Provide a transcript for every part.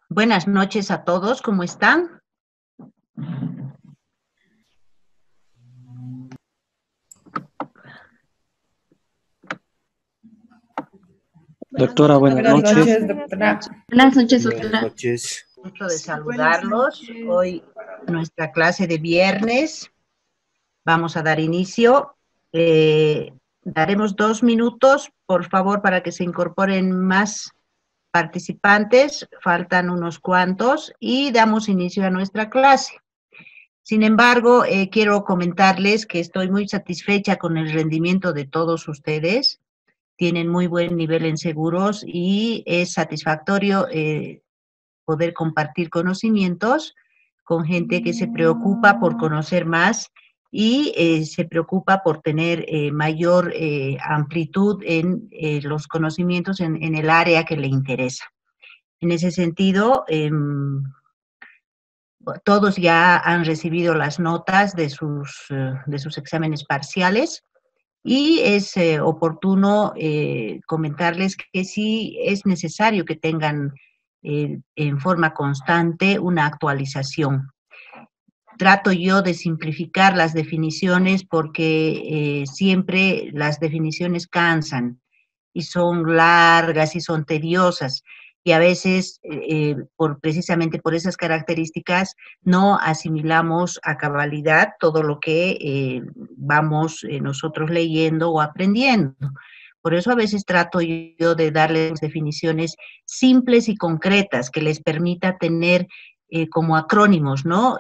Buenas noches a todos, ¿cómo están? Doctora, buenas Buenas noches. noches, doctora. Buenas noches, Buenas doctora. noches. Gusto de saludarlos. Hoy nuestra clase de viernes. Vamos a dar inicio. Daremos 2 minutos, por favor, para que se incorporen más participantes. Faltan unos cuantos y damos inicio a nuestra clase. Sin embargo, quiero comentarles que estoy muy satisfecha con el rendimiento de todos ustedes. Tienen muy buen nivel en seguros y es satisfactorio poder compartir conocimientos con gente que se preocupa por conocer más y se preocupa por tener mayor amplitud en los conocimientos en el área que le interesa. En ese sentido, todos ya han recibido las notas de sus exámenes parciales. Y es oportuno comentarles que sí es necesario que tengan en forma constante una actualización. Trato yo de simplificar las definiciones porque siempre las definiciones cansan y son largas y son tediosas. Y a veces, precisamente por esas características, no asimilamos a cabalidad todo lo que vamos nosotros leyendo o aprendiendo. Por eso a veces trato yo de darles definiciones simples y concretas que les permita tener como acrónimos, ¿no?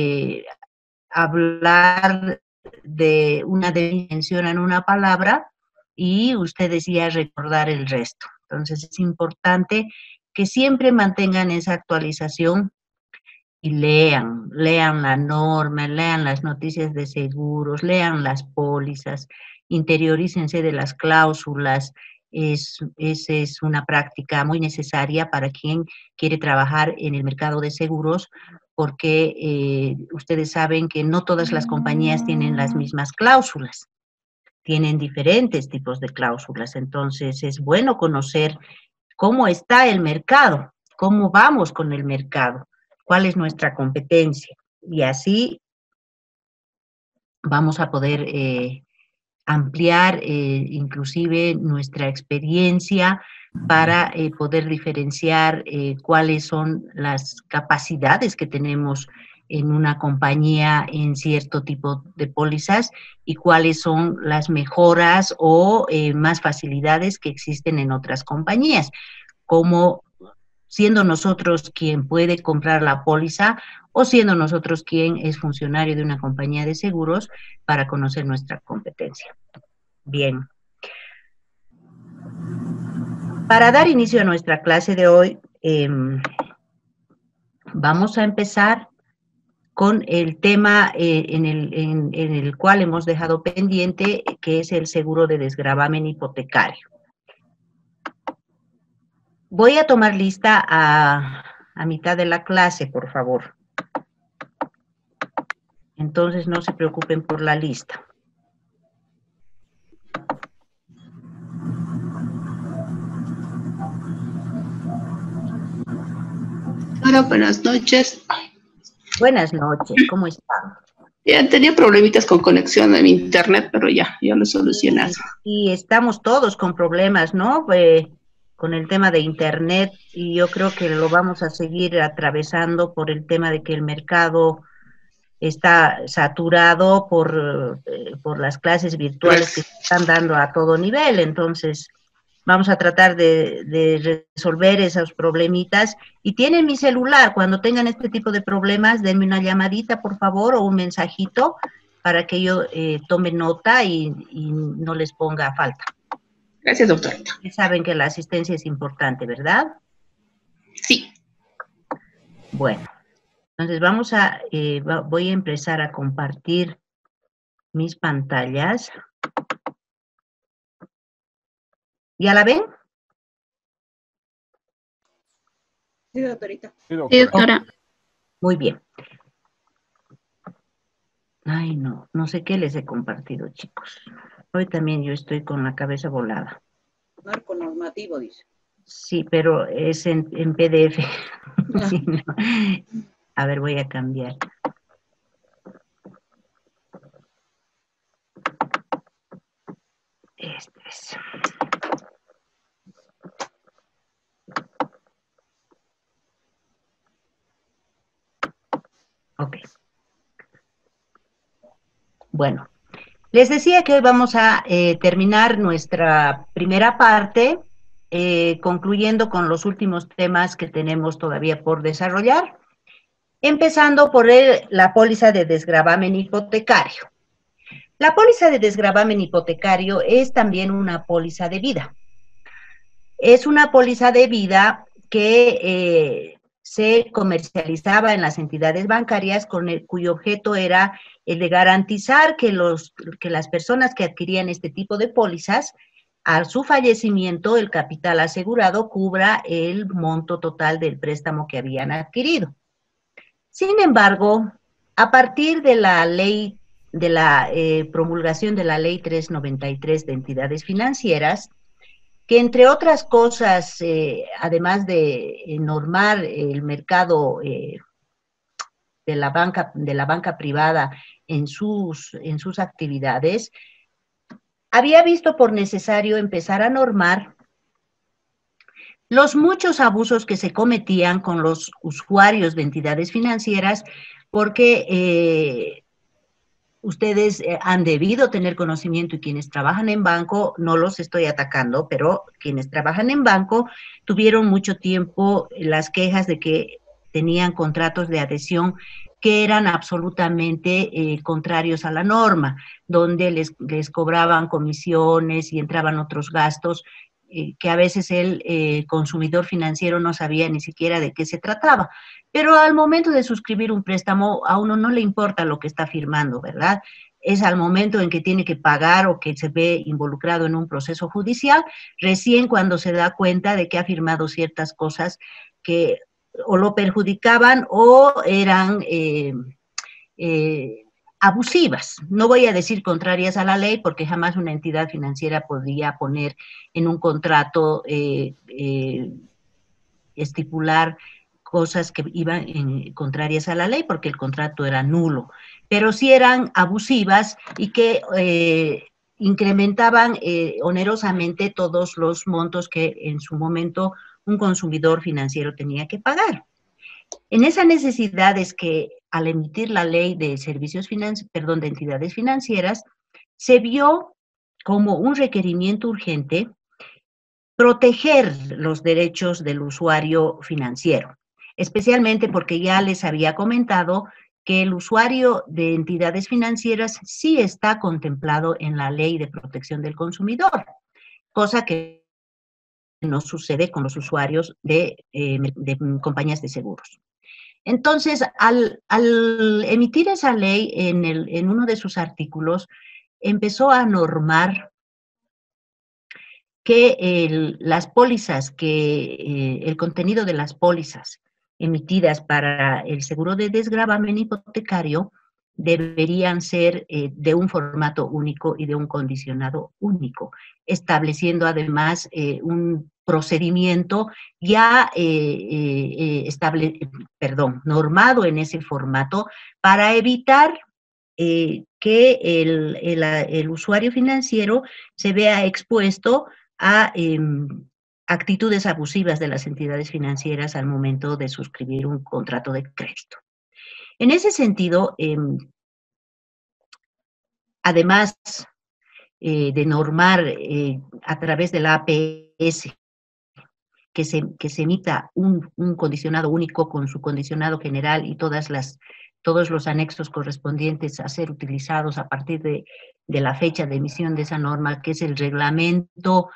Hablar de una definición en una palabra y ustedes ya recordar el resto. Entonces es importante que siempre mantengan esa actualización y lean la norma, lean las noticias de seguros, lean las pólizas, interiorícense de las cláusulas. Esa es una práctica muy necesaria para quien quiere trabajar en el mercado de seguros, porque ustedes saben que no todas las compañías tienen las mismas cláusulas, tienen diferentes tipos de cláusulas. Entonces es bueno conocer cómo está el mercado, cómo vamos con el mercado, cuál es nuestra competencia. Y así vamos a poder ampliar inclusive nuestra experiencia para poder diferenciar cuáles son las capacidades que tenemos en una compañía en cierto tipo de pólizas y cuáles son las mejoras o más facilidades que existen en otras compañías, como siendo nosotros quien puede comprar la póliza o siendo nosotros quien es funcionario de una compañía de seguros para conocer nuestra competencia. Bien. Para dar inicio a nuestra clase de hoy, vamos a empezar con el tema en el cual hemos dejado pendiente, que es el seguro de desgravamen hipotecario. Voy a tomar lista a mitad de la clase, por favor. Entonces no se preocupen por la lista. Hola, buenas noches. Buenas noches, ¿cómo están? Ya tenía problemitas con conexión a mi internet, pero ya lo solucionado. Y estamos todos con problemas, ¿no? Con el tema de internet, y yo creo que lo vamos a seguir atravesando por el tema de que el mercado está saturado por las clases virtuales que se están dando a todo nivel. Entonces, vamos a tratar de resolver esos problemitas. Y tienen mi celular, cuando tengan este tipo de problemas, denme una llamadita, por favor, o un mensajito para que yo tome nota y no les ponga falta. Gracias, doctora. Saben que la asistencia es importante, ¿verdad? Sí. Bueno, entonces voy a empezar a compartir mis pantallas. ¿Ya la ven? Sí, doctorita. Sí, doctora. Muy bien. Ay, no sé qué les he compartido, chicos. Hoy también yo estoy con la cabeza volada. Marco normativo, dice. Sí, pero es en PDF. Ya. Sí, no. A ver, voy a cambiar. Este es. Ok. Bueno, les decía que hoy vamos a terminar nuestra primera parte, concluyendo con los últimos temas que tenemos todavía por desarrollar, empezando por la póliza de desgravamen hipotecario. La póliza de desgravamen hipotecario es también una póliza de vida. Es una póliza de vida que se comercializaba en las entidades bancarias cuyo objeto era el de garantizar que las personas que adquirían este tipo de pólizas, a su fallecimiento, el capital asegurado cubra el monto total del préstamo que habían adquirido. Sin embargo, a partir de la ley, de la promulgación de la ley 393 de entidades financieras, que entre otras cosas, además de normar el mercado de la banca privada en sus actividades, había visto por necesario empezar a normar los muchos abusos que se cometían con los usuarios de entidades financieras, porque ustedes han debido tener conocimiento, y quienes trabajan en banco, no los estoy atacando, pero quienes trabajan en banco tuvieron mucho tiempo las quejas de que tenían contratos de adhesión que eran absolutamente contrarios a la norma, donde les cobraban comisiones y entraban otros gastos que a veces el consumidor financiero no sabía ni siquiera de qué se trataba. Pero al momento de suscribir un préstamo, a uno no le importa lo que está firmando, ¿verdad? Es al momento en que tiene que pagar o que se ve involucrado en un proceso judicial, recién cuando se da cuenta de que ha firmado ciertas cosas que o lo perjudicaban o eran abusivas. No voy a decir contrarias a la ley, porque jamás una entidad financiera podría poner en un contrato estipular cosas que iban contrarias a la ley, porque el contrato era nulo, pero sí eran abusivas y que incrementaban onerosamente todos los montos que en su momento un consumidor financiero tenía que pagar. En esa necesidad es que al emitir la ley de servicios de entidades financieras, se vio como un requerimiento urgente proteger los derechos del usuario financiero, especialmente porque ya les había comentado que el usuario de entidades financieras sí está contemplado en la Ley de Protección del Consumidor, cosa que no sucede con los usuarios de compañías de seguros. Entonces, al emitir esa ley en uno de sus artículos, empezó a normar que las pólizas, el contenido de las pólizas emitidas para el seguro de desgravamen hipotecario deberían ser de un formato único y de un condicionado único, estableciendo además un procedimiento ya normado en ese formato para evitar que el usuario financiero se vea expuesto a actitudes abusivas de las entidades financieras al momento de suscribir un contrato de crédito. En ese sentido, además de normar a través de la APS que se emita un condicionado único con su condicionado general y todos los anexos correspondientes a ser utilizados a partir de la fecha de emisión de esa norma, que es el reglamento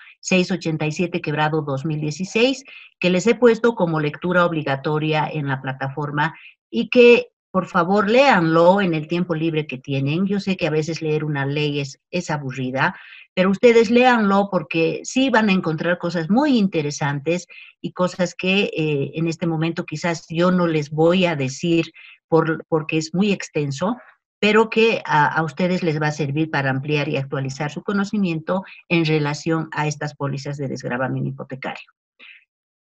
687/2016, que les he puesto como lectura obligatoria en la plataforma y que por favor léanlo en el tiempo libre que tienen. Yo sé que a veces leer una ley es aburrida, pero ustedes léanlo porque sí van a encontrar cosas muy interesantes y cosas que en este momento quizás yo no les voy a decir porque es muy extenso, pero que a ustedes les va a servir para ampliar y actualizar su conocimiento en relación a estas pólizas de desgravamen hipotecario.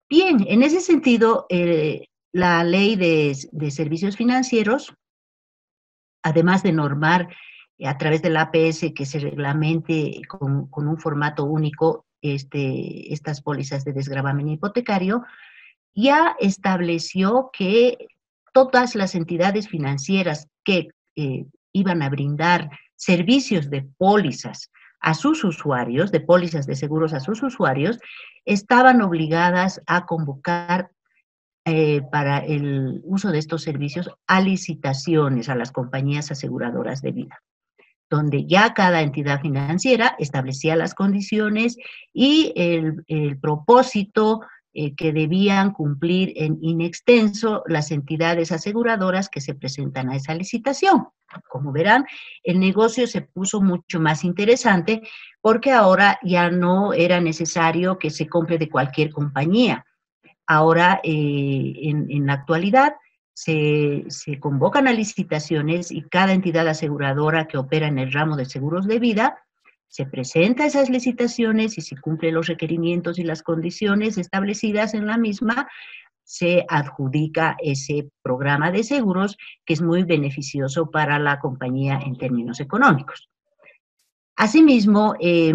Bien, en ese sentido, la ley de servicios financieros, además de normar a través del APS que se reglamente con un formato único estas pólizas de desgravamen hipotecario, ya estableció que todas las entidades financieras que iban a brindar servicios de pólizas a sus usuarios, de pólizas de seguros a sus usuarios, estaban obligadas a convocar para el uso de estos servicios a licitaciones a las compañías aseguradoras de vida, donde ya cada entidad financiera establecía las condiciones y el propósito que debían cumplir in extenso las entidades aseguradoras que se presentan a esa licitación. Como verán, el negocio se puso mucho más interesante porque ahora ya no era necesario que se compre de cualquier compañía. Ahora, en la actualidad, se convocan a licitaciones y cada entidad aseguradora que opera en el ramo de seguros de vida se presenta a esas licitaciones y si cumple los requerimientos y las condiciones establecidas en la misma, se adjudica ese programa de seguros que es muy beneficioso para la compañía en términos económicos. Asimismo,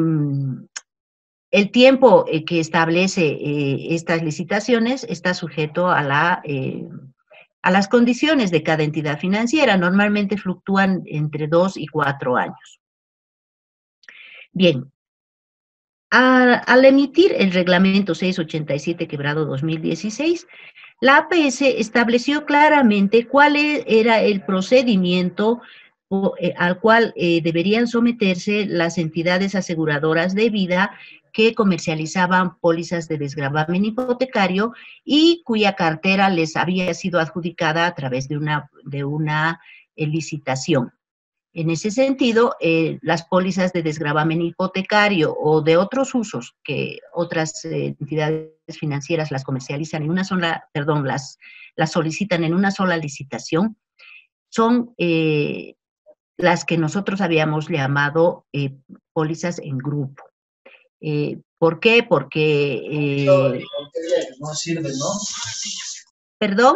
el tiempo que establece estas licitaciones está sujeto a las condiciones de cada entidad financiera. Normalmente fluctúan entre 2 y 4 años. Bien, al emitir el reglamento 687/2016, la APS estableció claramente cuál era el procedimiento al cual deberían someterse las entidades aseguradoras de vida que comercializaban pólizas de desgravamen hipotecario y cuya cartera les había sido adjudicada a través de una licitación. En ese sentido, las pólizas de desgravamen hipotecario o de otros usos que otras entidades financieras las comercializan en una sola, perdón, las solicitan en una sola licitación, son las que nosotros habíamos llamado pólizas en grupo. ¿Por qué? Porque... no sirve, ¿no? ¿Perdón?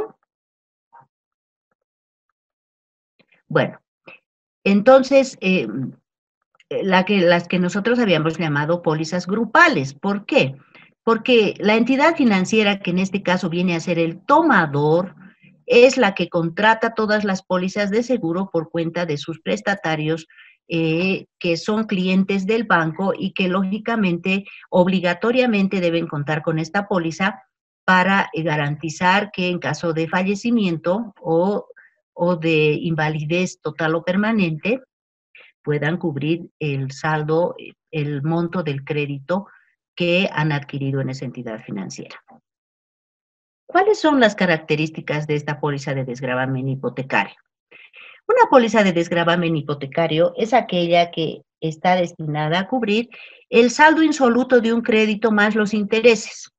Bueno, entonces, las que nosotros habíamos llamado pólizas grupales. ¿Por qué? Porque la entidad financiera, que en este caso viene a ser el tomador, es la que contrata todas las pólizas de seguro por cuenta de sus prestatarios, que son clientes del banco y que lógicamente, obligatoriamente deben contar con esta póliza para garantizar que en caso de fallecimiento o de invalidez total o permanente, puedan cubrir el saldo, el monto del crédito que han adquirido en esa entidad financiera. ¿Cuáles son las características de esta póliza de desgravamen hipotecario? Una póliza de desgravamen hipotecario es aquella que está destinada a cubrir el saldo insoluto de un crédito más los intereses,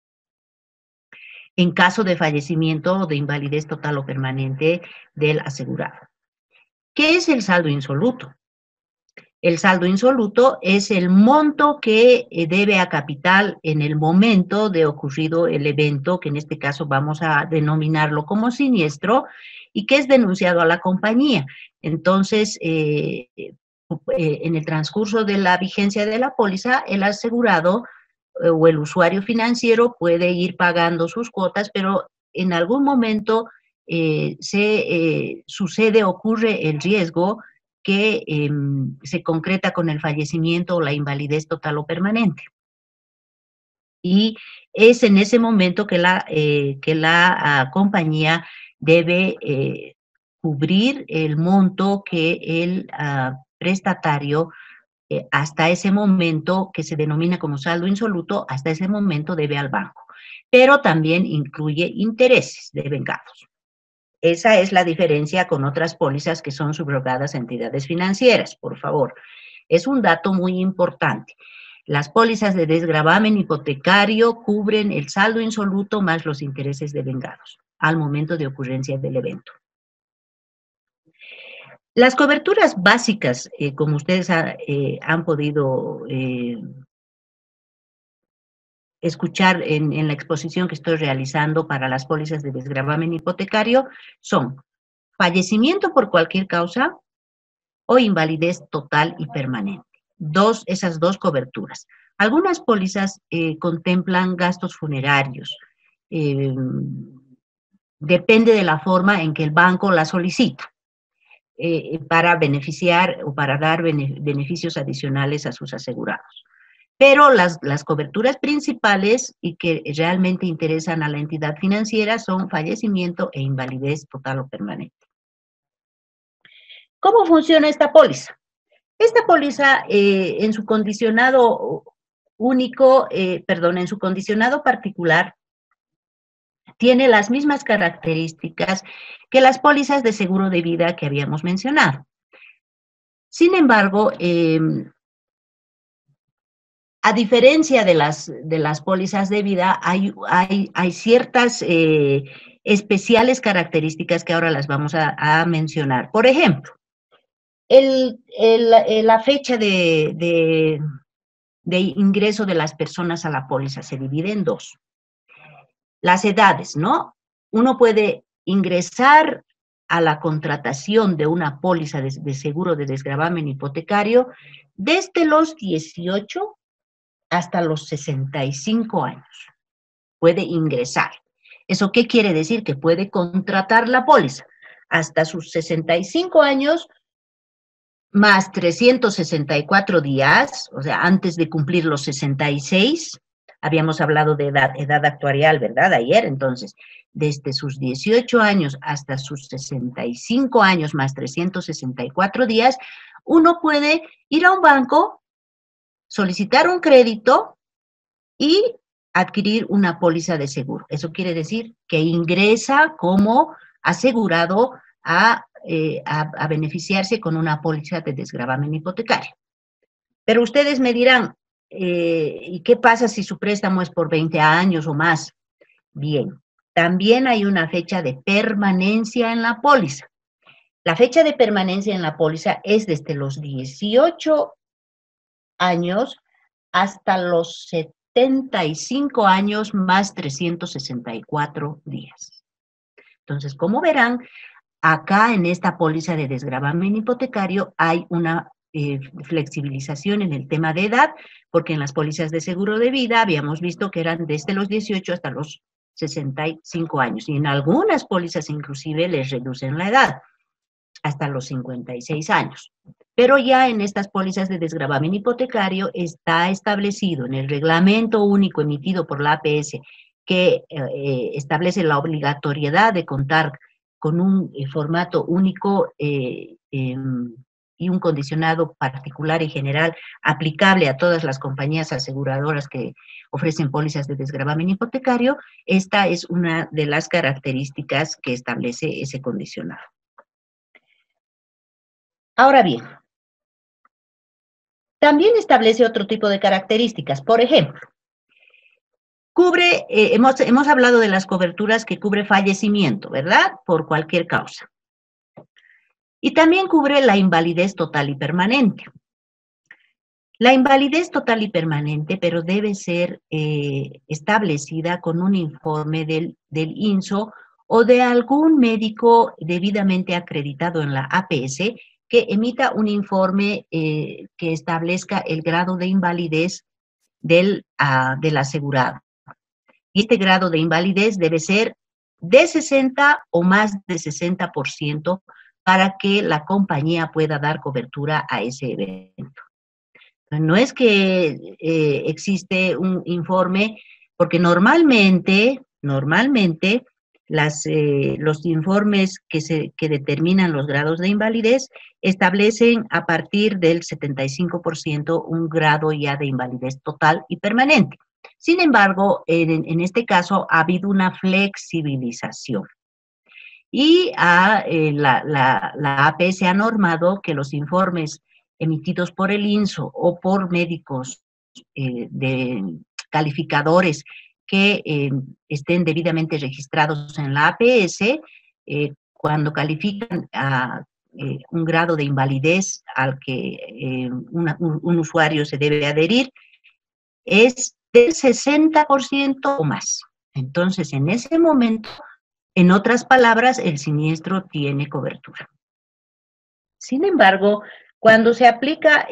en caso de fallecimiento o de invalidez total o permanente del asegurado. ¿Qué es el saldo insoluto? El saldo insoluto es el monto que debe a capital en el momento de ocurrido el evento, que en este caso vamos a denominarlo como siniestro, y que es denunciado a la compañía. Entonces, en el transcurso de la vigencia de la póliza, el asegurado o el usuario financiero puede ir pagando sus cuotas, pero en algún momento ocurre el riesgo que se concreta con el fallecimiento o la invalidez total o permanente. Y es en ese momento que la compañía debe cubrir el monto que el prestatario hasta ese momento, que se denomina como saldo insoluto, hasta ese momento debe al banco. Pero también incluye intereses devengados. Esa es la diferencia con otras pólizas que son subrogadas a entidades financieras, por favor. Es un dato muy importante. Las pólizas de desgravamen hipotecario cubren el saldo insoluto más los intereses devengados al momento de ocurrencia del evento. Las coberturas básicas, como ustedes han podido escuchar en la exposición que estoy realizando para las pólizas de desgravamen hipotecario son fallecimiento por cualquier causa o invalidez total y permanente. Esas dos coberturas. Algunas pólizas contemplan gastos funerarios. Depende de la forma en que el banco la solicita para beneficiar o para dar beneficios adicionales a sus asegurados. Pero las coberturas principales y que realmente interesan a la entidad financiera son fallecimiento e invalidez total o permanente. ¿Cómo funciona esta póliza? Esta póliza en su condicionado único, en su condicionado particular, tiene las mismas características que las pólizas de seguro de vida que habíamos mencionado. Sin embargo, a diferencia de las pólizas de vida, hay ciertas especiales características que ahora las vamos a mencionar. Por ejemplo, la fecha de ingreso de las personas a la póliza se divide en dos. Las edades, ¿no? Uno puede ingresar a la contratación de una póliza de seguro de desgravamen hipotecario desde los 18 hasta los 65 años. Puede ingresar. ¿Eso qué quiere decir? Que puede contratar la póliza hasta sus 65 años más 364 días, o sea, antes de cumplir los 66, habíamos hablado de edad actuarial, ¿verdad? Ayer, entonces, desde sus 18 años hasta sus 65 años más 364 días, uno puede ir a un banco, solicitar un crédito y adquirir una póliza de seguro. Eso quiere decir que ingresa como asegurado a beneficiarse con una póliza de desgravamen hipotecario. Pero ustedes me dirán, ¿y qué pasa si su préstamo es por 20 años o más? Bien, también hay una fecha de permanencia en la póliza. La fecha de permanencia en la póliza es desde los 18 años hasta los 75 años más 364 días. Entonces, como verán, acá en esta póliza de desgravamen hipotecario hay una flexibilización en el tema de edad, porque en las pólizas de seguro de vida habíamos visto que eran desde los 18 hasta los 65 años, y en algunas pólizas inclusive les reducen la edad hasta los 56 años. Pero ya en estas pólizas de desgravamen hipotecario está establecido en el reglamento único emitido por la APS que establece la obligatoriedad de contar con un formato único y un condicionado particular y general aplicable a todas las compañías aseguradoras que ofrecen pólizas de desgravamen hipotecario. Esta es una de las características que establece ese condicionado. Ahora bien, también establece otro tipo de características. Por ejemplo, cubre, hemos hablado de las coberturas que cubre fallecimiento, ¿verdad? Por cualquier causa. Y también cubre la invalidez total y permanente. La invalidez total y permanente, pero debe ser establecida con un informe del INSO o de algún médico debidamente acreditado en la APS que emita un informe que establezca el grado de invalidez del asegurado. Y este grado de invalidez debe ser de 60 o más de 60% para que la compañía pueda dar cobertura a ese evento. No es que existe un informe, porque normalmente los informes que determinan los grados de invalidez establecen a partir del 75% un grado ya de invalidez total y permanente. Sin embargo, en este caso ha habido una flexibilización. Y la APS ha normado que los informes emitidos por el INSO o por médicos de calificadores que estén debidamente registrados en la APS, cuando califican a un grado de invalidez al que un usuario se debe adherir, es del 60% o más. Entonces, en ese momento, en otras palabras, el siniestro tiene cobertura. Sin embargo, cuando se aplica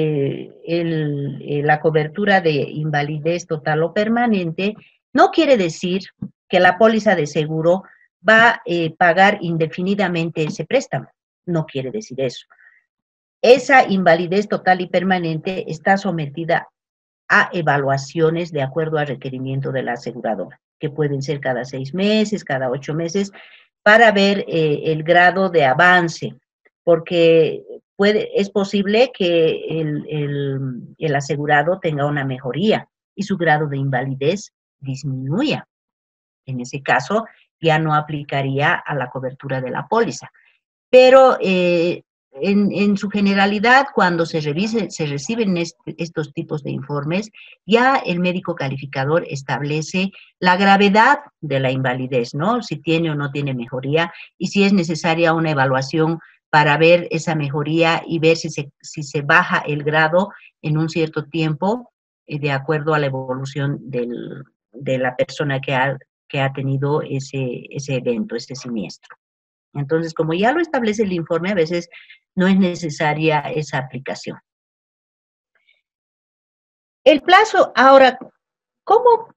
la cobertura de invalidez total o permanente, no quiere decir que la póliza de seguro va a pagar indefinidamente ese préstamo. No quiere decir eso. Esa invalidez total y permanente está sometida a evaluaciones de acuerdo al requerimiento de la aseguradora, que pueden ser cada 6 meses, cada 8 meses, para ver el grado de avance, porque es posible que el asegurado tenga una mejoría y su grado de invalidez disminuya. En ese caso, ya no aplicaría a la cobertura de la póliza. Pero en su generalidad, cuando se reciben estos tipos de informes, ya el médico calificador establece la gravedad de la invalidez, ¿no? Si tiene o no tiene mejoría, y si es necesaria una evaluación para ver esa mejoría y ver si se baja el grado en un cierto tiempo, de acuerdo a la evolución de la persona que ha tenido ese evento, ese siniestro. Entonces, como ya lo establece el informe, a veces no es necesaria esa aplicación. El plazo, ahora, ¿cómo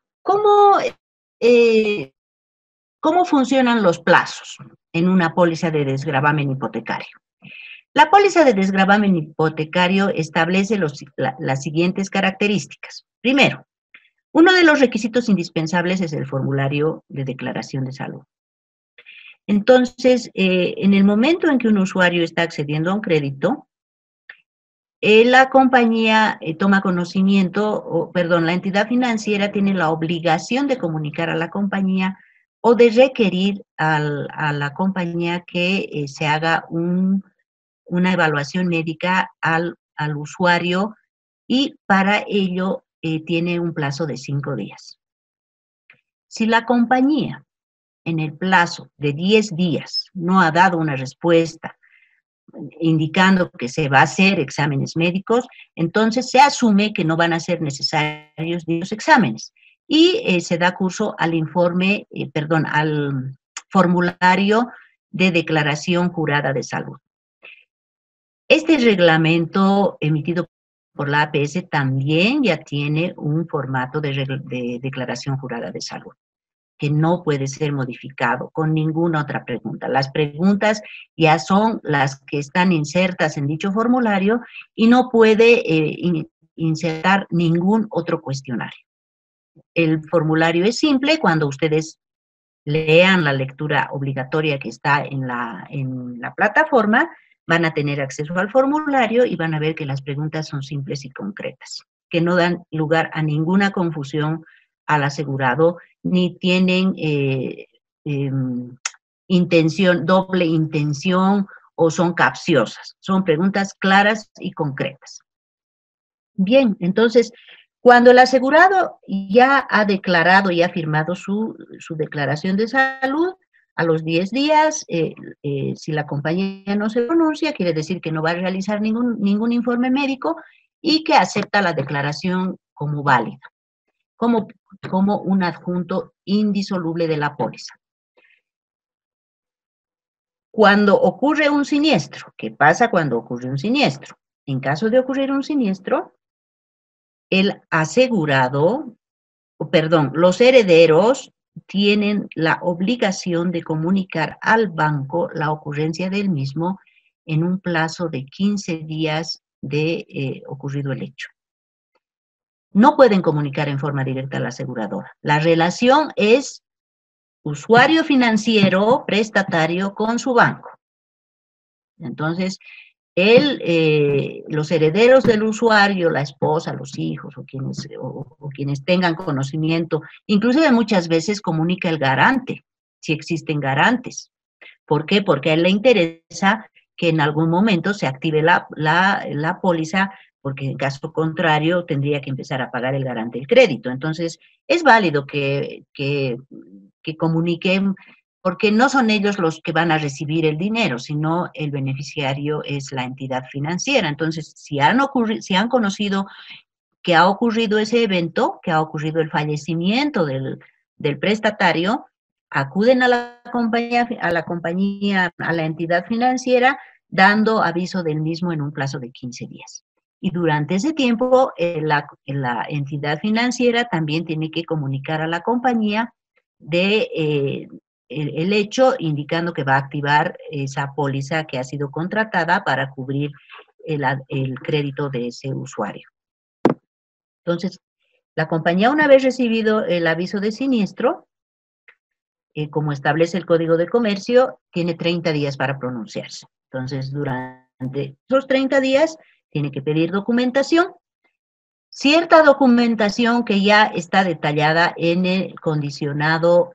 funcionan los plazos en una póliza de desgravamen hipotecario? La póliza de desgravamen hipotecario establece las siguientes características. Primero, uno de los requisitos indispensables es el formulario de declaración de salud. Entonces, en el momento en que un usuario está accediendo a un crédito, la compañía toma conocimiento, la entidad financiera tiene la obligación de comunicar a la compañía o de requerir a la compañía que se haga una evaluación médica al usuario, y para ello tiene un plazo de 5 días. Si la compañía en el plazo de 10 días no ha dado una respuesta indicando que se va a hacer exámenes médicos, entonces se asume que no van a ser necesarios dichos exámenes y se da curso al al formulario de declaración jurada de salud. Este reglamento emitido por la APS también ya tiene un formato de declaración jurada de salud, que no puede ser modificado con ninguna otra pregunta. Las preguntas ya son las que están insertas en dicho formulario y no puede insertar ningún otro cuestionario. El formulario es simple. Cuando ustedes lean la lectura obligatoria que está en la plataforma, van a tener acceso al formulario y van a ver que las preguntas son simples y concretas, que no dan lugar a ninguna confusión al asegurado, ni tienen doble intención o son capciosas. Son preguntas claras y concretas. Bien, entonces, cuando el asegurado ya ha declarado y ha firmado su declaración de salud, a los 10 días, si la compañía no se pronuncia, quiere decir que no va a realizar ningún informe médico y que acepta la declaración como válida, como un adjunto indisoluble de la póliza. Cuando ocurre un siniestro, ¿qué pasa cuando ocurre un siniestro? En caso de ocurrir un siniestro, el asegurado, los herederos tienen la obligación de comunicar al banco la ocurrencia del mismo en un plazo de 15 días de ocurrido el hecho. No pueden comunicar en forma directa a la aseguradora. La relación es usuario financiero, prestatario, con su banco. Entonces, los herederos del usuario, la esposa, los hijos o quienes tengan conocimiento, inclusive muchas veces comunica el garante, si existen garantes. ¿Por qué? Porque a él le interesa que en algún momento se active la póliza, porque en caso contrario tendría que empezar a pagar el garante del crédito. Entonces, es válido que comuniquen, porque no son ellos los que van a recibir el dinero, sino el beneficiario es la entidad financiera. Entonces, si han conocido que ha ocurrido ese evento, que ha ocurrido el fallecimiento del prestatario, acuden a la compañía, a la entidad financiera, dando aviso del mismo en un plazo de 15 días. Y durante ese tiempo, la entidad financiera también tiene que comunicar a la compañía de el hecho, indicando que va a activar esa póliza que ha sido contratada para cubrir el crédito de ese usuario. Entonces, la compañía, una vez recibido el aviso de siniestro, como establece el Código de Comercio, tiene 30 días para pronunciarse. Entonces, durante esos 30 días, tiene que pedir documentación, cierta documentación que ya está detallada en el condicionado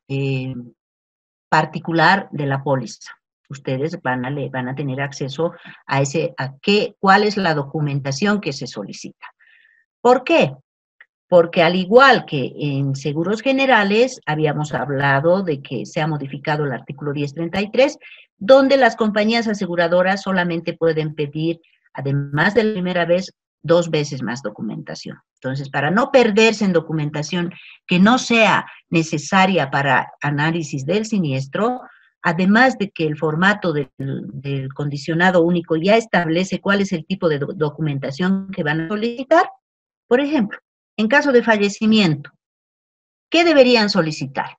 particular de la póliza. Ustedes van a tener acceso a cuál es la documentación que se solicita. ¿Por qué? Porque al igual que en seguros generales, habíamos hablado de que se ha modificado el artículo 1033, donde las compañías aseguradoras solamente pueden pedir, además de la primera vez, 2 veces más documentación. Entonces, para no perderse en documentación que no sea necesaria para análisis del siniestro, además de que el formato del condicionado único ya establece cuál es el tipo de documentación que van a solicitar, por ejemplo, en caso de fallecimiento, ¿qué deberían solicitar?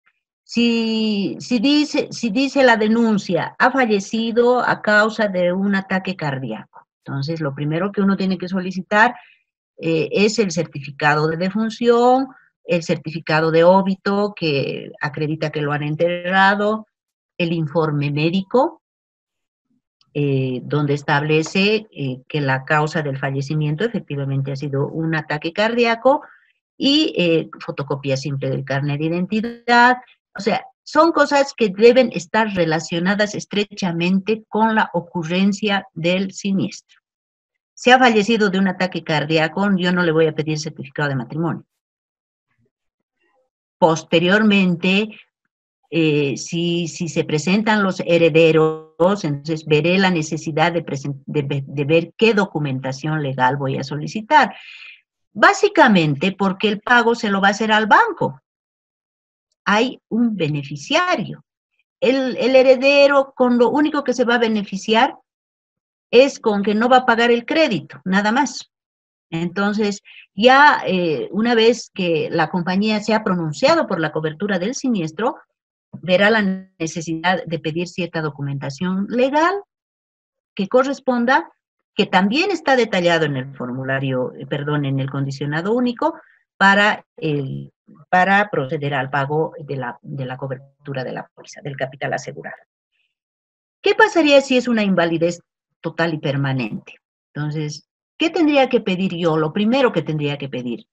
Si dice la denuncia, ha fallecido a causa de un ataque cardíaco, entonces lo primero que uno tiene que solicitar es el certificado de defunción, el certificado de óbito que acredita que lo han enterrado, el informe médico, donde establece que la causa del fallecimiento efectivamente ha sido un ataque cardíaco, y fotocopia simple del carnet de identidad. O sea, son cosas que deben estar relacionadas estrechamente con la ocurrencia del siniestro. Si ha fallecido de un ataque cardíaco, yo no le voy a pedir certificado de matrimonio. Posteriormente, si se presentan los herederos, entonces veré la necesidad de ver qué documentación legal voy a solicitar. Básicamente porque el pago se lo va a hacer al banco. Hay un beneficiario. El heredero, con lo único que se va a beneficiar es con que no va a pagar el crédito, nada más. Entonces, ya una vez que la compañía se ha pronunciado por la cobertura del siniestro, verá la necesidad de pedir cierta documentación legal que corresponda, que también está detallado en el formulario, en el condicionado único, para proceder al pago de la cobertura de la póliza, del capital asegurado. ¿Qué pasaría si es una invalidez total y permanente? Entonces, ¿qué tendría que pedir yo? Lo primero que tendría que pedir,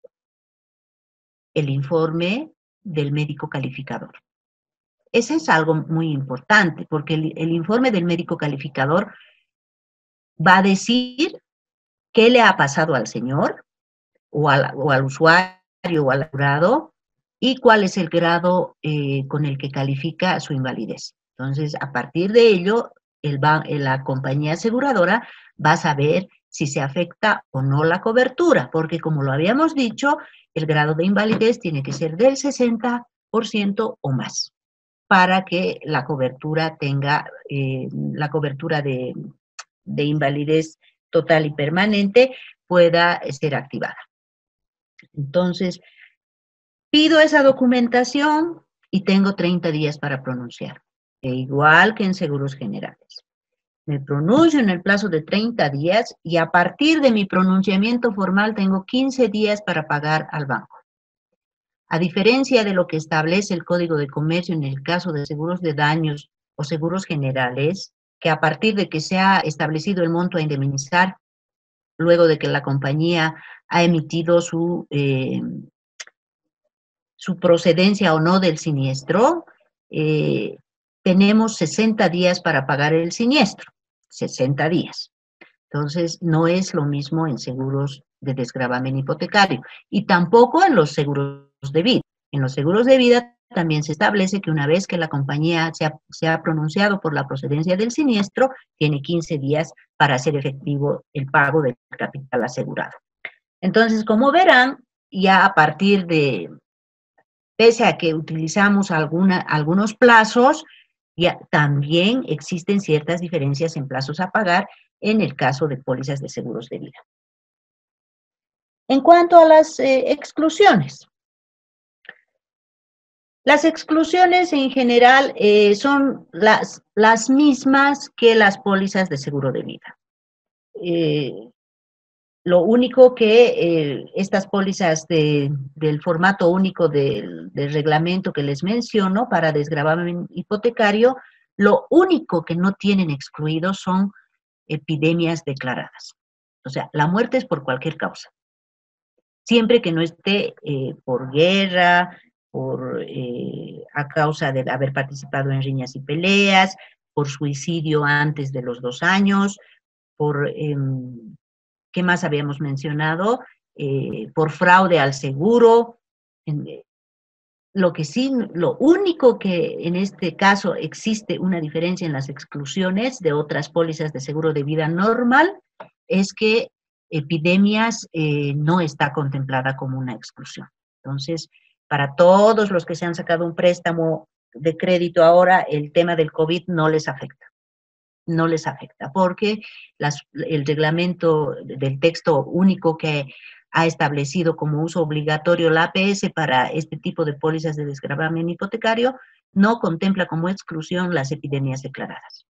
el informe del médico calificador. Ese es algo muy importante, porque el informe del médico calificador va a decir qué le ha pasado al señor, o al usuario, o al asegurado, y cuál es el grado con el que califica su invalidez. Entonces, a partir de ello, la compañía aseguradora va a saber si se afecta o no la cobertura, porque como lo habíamos dicho, el grado de invalidez tiene que ser del 60% o más, para que la cobertura tenga, la cobertura de invalidez total y permanente pueda ser activada. Entonces, pido esa documentación y tengo 30 días para pronunciar, igual que en seguros generales. Me pronuncio en el plazo de 30 días y a partir de mi pronunciamiento formal tengo 15 días para pagar al banco. A diferencia de lo que establece el Código de Comercio en el caso de seguros de daños o seguros generales, que a partir de que se ha establecido el monto a indemnizar, luego de que la compañía ha emitido su procedencia o no del siniestro, tenemos 60 días para pagar el siniestro, 60 días. Entonces, no es lo mismo en seguros de desgravamen hipotecario y tampoco en los seguros de vida. En los seguros de vida también se establece que una vez que la compañía se ha pronunciado por la procedencia del siniestro, tiene 15 días para hacer efectivo el pago del capital asegurado. Entonces, como verán, ya a partir de, pese a que utilizamos algunos plazos, ya también existen ciertas diferencias en plazos a pagar en el caso de pólizas de seguros de vida. En cuanto a las exclusiones, las exclusiones en general son las mismas que las pólizas de seguro de vida. Lo único que estas pólizas del formato único del reglamento que les menciono para desgravamen hipotecario, lo único que no tienen excluidos son epidemias declaradas. O sea, la muerte es por cualquier causa. Siempre que no esté por guerra, a causa de haber participado en riñas y peleas, por suicidio antes de los 2 años, por, ¿qué más habíamos mencionado? Por fraude al seguro. Lo único que en este caso existe una diferencia en las exclusiones de otras pólizas de seguro de vida normal es que epidemias no está contemplada como una exclusión. Entonces, para todos los que se han sacado un préstamo de crédito ahora, el tema del COVID no les afecta. No les afecta, porque el reglamento del texto único que ha establecido como uso obligatorio la APS para este tipo de pólizas de desgravamen hipotecario no contempla como exclusión las epidemias declaradas.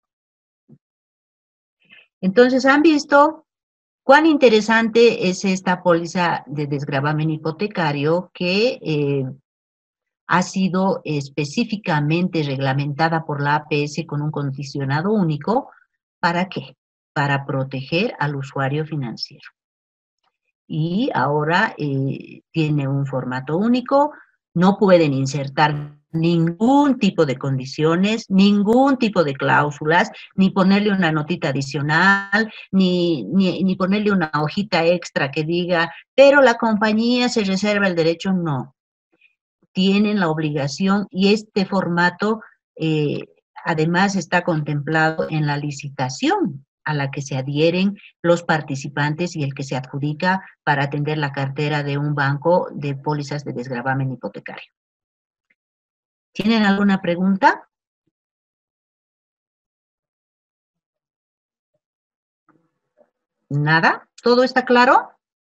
Entonces, han visto cuán interesante es esta póliza de desgravamen hipotecario que ha sido específicamente reglamentada por la APS con un condicionado único. ¿Para qué? Para proteger al usuario financiero. Y ahora tiene un formato único, no pueden insertar ningún tipo de condiciones, ningún tipo de cláusulas, ni ponerle una notita adicional, ni ponerle una hojita extra que diga, pero la compañía se reserva el derecho, no. Tienen la obligación y este formato además está contemplado en la licitación a la que se adhieren los participantes y el que se adjudica para atender la cartera de un banco de pólizas de desgravamen hipotecario. ¿Tienen alguna pregunta? ¿Nada? ¿Todo está claro?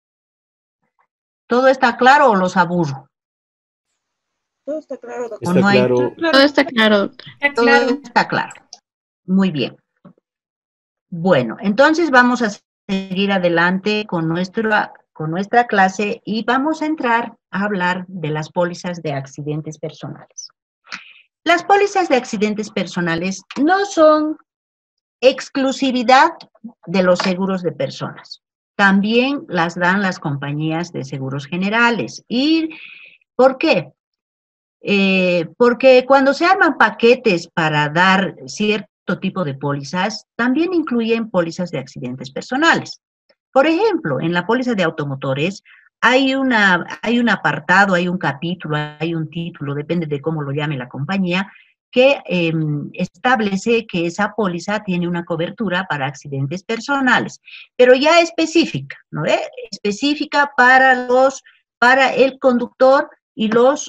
¿Todo está claro o los aburro? Todo está claro, doctor. Está ¿O no hay? claro. Todo está claro, doctor. Todo está claro. Muy bien. Bueno, entonces vamos a seguir adelante con nuestra clase y vamos a entrar a hablar de las pólizas de accidentes personales. Las pólizas de accidentes personales no son exclusividad de los seguros de personas. También las dan las compañías de seguros generales. ¿Y por qué? Porque cuando se arman paquetes para dar cierto tipo de pólizas, también incluyen pólizas de accidentes personales. Por ejemplo, en la póliza de automotores hay un apartado, hay un capítulo, hay un título, depende de cómo lo llame la compañía, que establece que esa póliza tiene una cobertura para accidentes personales, pero ya específica, ¿no? Específica para el conductor y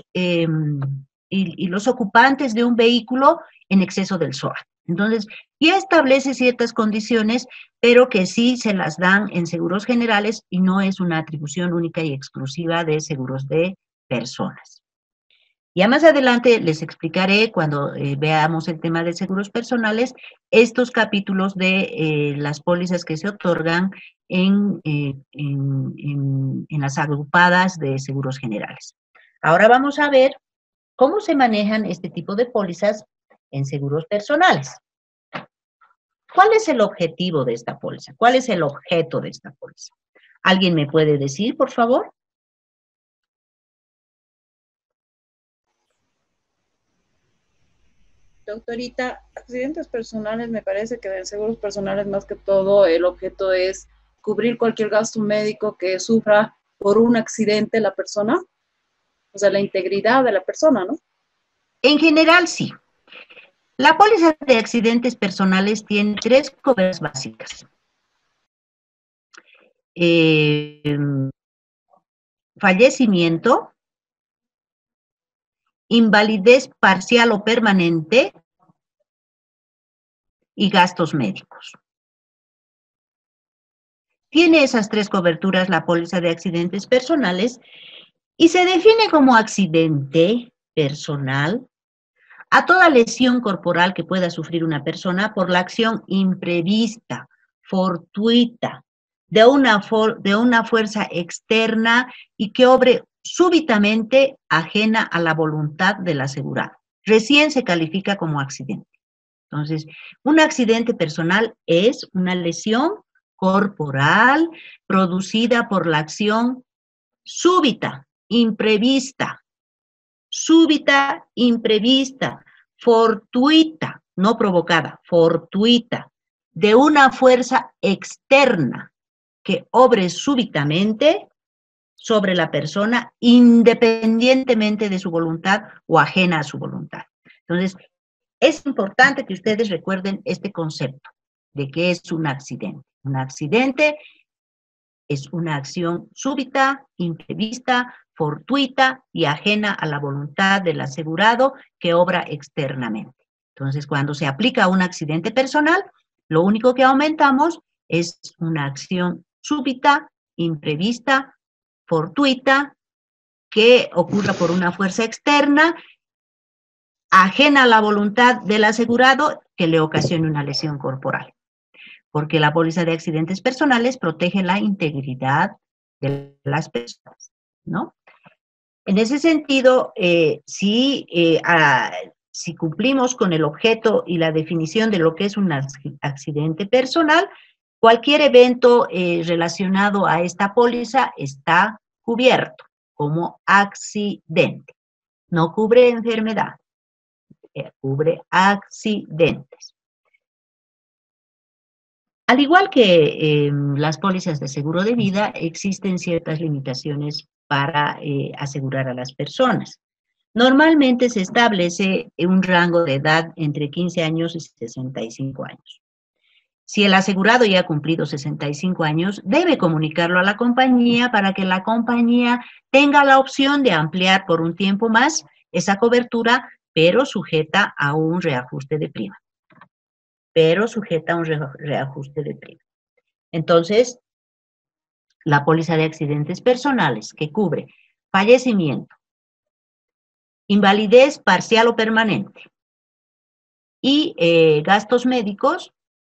los ocupantes de un vehículo en exceso del SOA. Entonces, ya establece ciertas condiciones, pero que sí se las dan en seguros generales y no es una atribución única y exclusiva de seguros de personas. Ya más adelante les explicaré, cuando veamos el tema de seguros personales, estos capítulos de las pólizas que se otorgan en las agrupadas de seguros generales. Ahora vamos a ver cómo se manejan este tipo de pólizas en seguros personales. ¿Cuál es el objetivo de esta póliza? ¿Cuál es el objeto de esta póliza? ¿Alguien me puede decir, por favor? Doctorita, accidentes personales, me parece que de seguros personales más que todo el objeto es cubrir cualquier gasto médico que sufra por un accidente la persona, o sea, la integridad de la persona, ¿no? En general, sí. La póliza de accidentes personales tiene 3 coberturas básicas. fallecimiento, invalidez parcial o permanente y gastos médicos. Tiene esas tres coberturas la póliza de accidentes personales y se define como accidente personal a toda lesión corporal que pueda sufrir una persona por la acción imprevista, fortuita, de una fuerza externa y que obre súbitamente ajena a la voluntad del asegurado. Recién se califica como accidente. Entonces, un accidente personal es una lesión corporal producida por la acción súbita, imprevista, fortuita, no provocada, fortuita, de una fuerza externa que obre súbitamente sobre la persona independientemente de su voluntad o ajena a su voluntad. Entonces, es importante que ustedes recuerden este concepto de que es un accidente. Un accidente es una acción súbita, imprevista, fortuita y ajena a la voluntad del asegurado que obra externamente. Entonces, cuando se aplica un accidente personal, lo único que aumentamos es una acción súbita, imprevista, fortuita, que ocurra por una fuerza externa, ajena a la voluntad del asegurado, que le ocasione una lesión corporal. Porque la póliza de accidentes personales protege la integridad de las personas, ¿no? En ese sentido, si cumplimos con el objeto y la definición de lo que es un accidente personal, cualquier evento relacionado a esta póliza está cubierto como accidente. No cubre enfermedad, cubre accidentes. Al igual que las pólizas de seguro de vida, existen ciertas limitaciones para asegurar a las personas. Normalmente se establece un rango de edad entre 15 años y 65 años. Si el asegurado ya ha cumplido 65 años, debe comunicarlo a la compañía para que la compañía tenga la opción de ampliar por un tiempo más esa cobertura, pero sujeta a un reajuste de prima. Entonces, la póliza de accidentes personales que cubre fallecimiento, invalidez parcial o permanente y gastos médicos,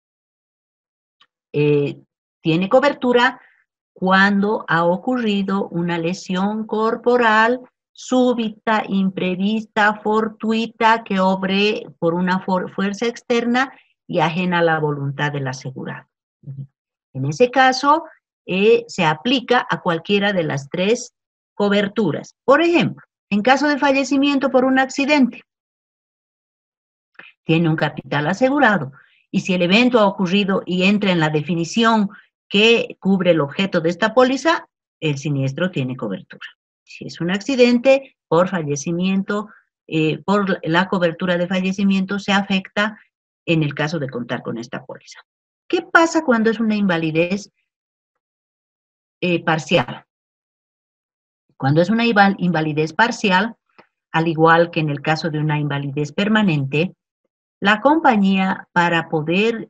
tiene cobertura cuando ha ocurrido una lesión corporal súbita, imprevista, fortuita, que obre por una fuerza externa y ajena a la voluntad del asegurado. En ese caso, se aplica a cualquiera de las tres coberturas. Por ejemplo, en caso de fallecimiento por un accidente, tiene un capital asegurado, y si el evento ha ocurrido y entra en la definición que cubre el objeto de esta póliza, el siniestro tiene cobertura. Si es un accidente por fallecimiento, por la cobertura de fallecimiento se afecta en el caso de contar con esta póliza. ¿Qué pasa cuando es una invalidez parcial? Cuando es una invalidez parcial, al igual que en el caso de una invalidez permanente, la compañía, para poder,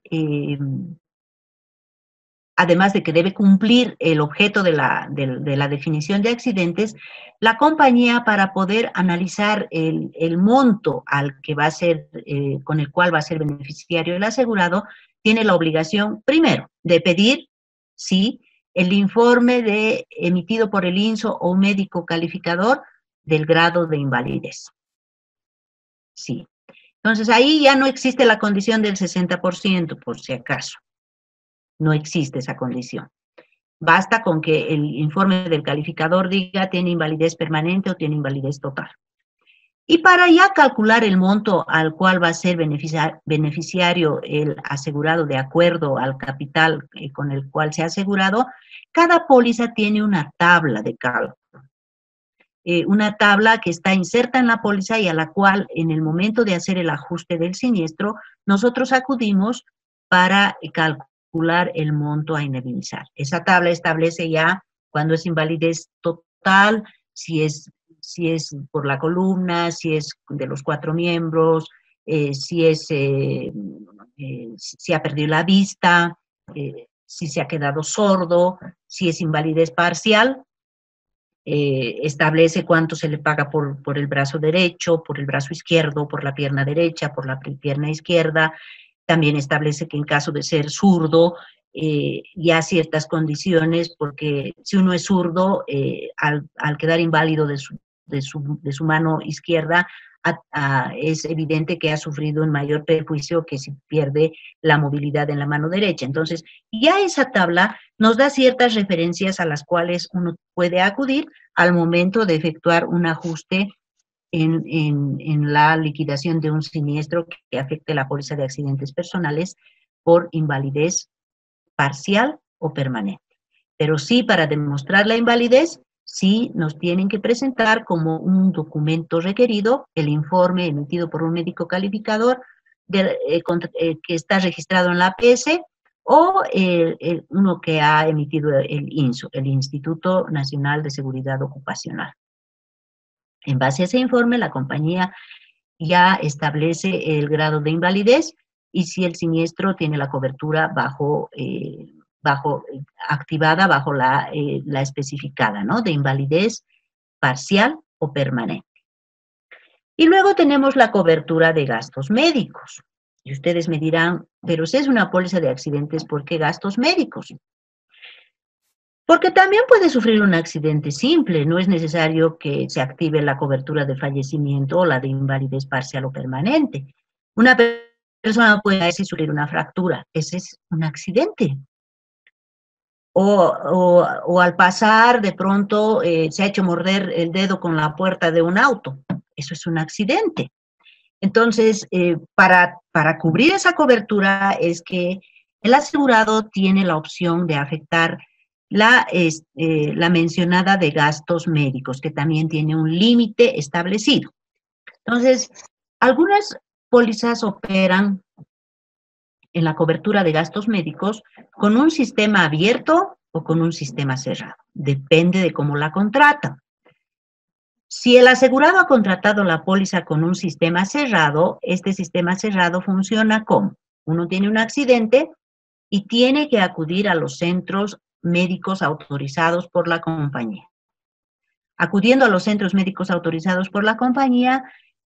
además de que debe cumplir el objeto de la definición de accidentes, la compañía, para poder analizar el monto al que va a ser, con el cual va a ser beneficiario el asegurado, tiene la obligación, primero, de pedir, sí, el informe emitido por el INSO o un médico calificador del grado de invalidez. Sí. Entonces, ahí ya no existe la condición del 60%, por si acaso. No existe esa condición. Basta con que el informe del calificador diga tiene invalidez permanente o tiene invalidez total. Y para ya calcular el monto al cual va a ser beneficiario el asegurado de acuerdo al capital con el cual se ha asegurado, cada póliza tiene una tabla de cálculo. Una tabla que está inserta en la póliza y a la cual en el momento de hacer el ajuste del siniestro, nosotros acudimos para calcular el monto a indemnizar. Esa tabla establece ya cuando es invalidez total total, si es por la columna, si es de los 4 miembros, si ha perdido la vista, si se ha quedado sordo, si es invalidez parcial. Establece cuánto se le paga por el brazo derecho, por el brazo izquierdo, por la pierna derecha, por la pierna izquierda. También establece que en caso de ser zurdo, ya ciertas condiciones, porque si uno es zurdo, al quedar inválido de su mano izquierda, es evidente que ha sufrido un mayor perjuicio que si pierde la movilidad en la mano derecha. Entonces, ya esa tabla nos da ciertas referencias a las cuales uno puede acudir al momento de efectuar un ajuste en la liquidación de un siniestro que afecte la póliza de accidentes personales por invalidez parcial o permanente. Pero sí, para demostrar la invalidez, sí nos tienen que presentar como un documento requerido el informe emitido por un médico calificador que está registrado en la APS o uno que ha emitido el INSO, el Instituto Nacional de Seguridad Ocupacional. En base a ese informe, la compañía ya establece el grado de invalidez y si el siniestro tiene la cobertura activada bajo la especificada, ¿no? De invalidez parcial o permanente. Y luego tenemos la cobertura de gastos médicos. Y ustedes me dirán, pero si es una póliza de accidentes, ¿por qué gastos médicos? Porque también puede sufrir un accidente simple, no es necesario que se active la cobertura de fallecimiento o la de invalidez parcial o permanente. Una persona puede sufrir una fractura, ese es un accidente. O al pasar de pronto se ha hecho morder el dedo con la puerta de un auto, eso es un accidente. Entonces, para cubrir esa cobertura es que el asegurado tiene la opción de afectar la mencionada de gastos médicos, que también tiene un límite establecido. Entonces, algunas pólizas operan en la cobertura de gastos médicos con un sistema abierto o con un sistema cerrado. Depende de cómo la contratan. Si el asegurado ha contratado la póliza con un sistema cerrado, este sistema cerrado funciona como: uno tiene un accidente y tiene que acudir a los centros médicos autorizados por la compañía. Acudiendo a los centros médicos autorizados por la compañía,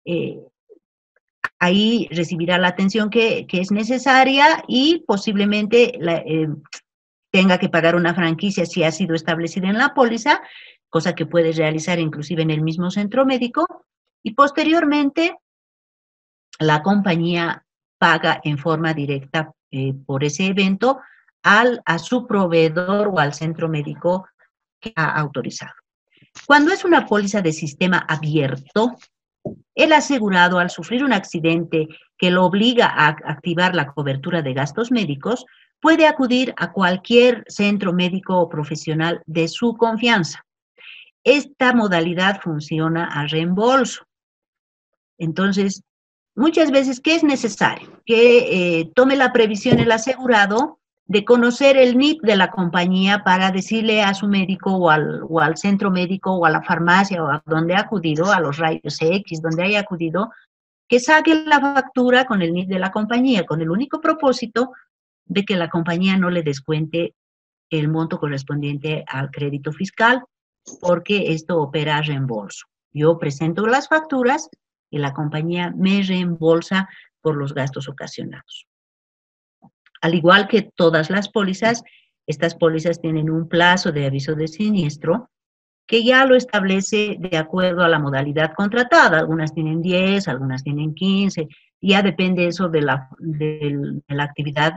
ahí recibirá la atención que es necesaria y posiblemente tenga que pagar una franquicia si ha sido establecida en la póliza, cosa que puede realizar inclusive en el mismo centro médico, y posteriormente la compañía paga en forma directa por ese evento a su proveedor o al centro médico que ha autorizado. Cuando es una póliza de sistema abierto, el asegurado, al sufrir un accidente que lo obliga a activar la cobertura de gastos médicos, puede acudir a cualquier centro médico o profesional de su confianza. Esta modalidad funciona a reembolso. Entonces, muchas veces, ¿qué es necesario? Que tome la previsión el asegurado de conocer el NIP de la compañía para decirle a su médico o al centro médico o a la farmacia o a donde ha acudido, a los rayos X, donde haya acudido, que saque la factura con el NIP de la compañía, con el único propósito de que la compañía no le descuente el monto correspondiente al crédito fiscal, porque esto opera a reembolso. Yo presento las facturas y la compañía me reembolsa por los gastos ocasionados. Al igual que todas las pólizas, estas pólizas tienen un plazo de aviso de siniestro que ya lo establece de acuerdo a la modalidad contratada. Algunas tienen 10, algunas tienen 15, ya depende eso de la actividad,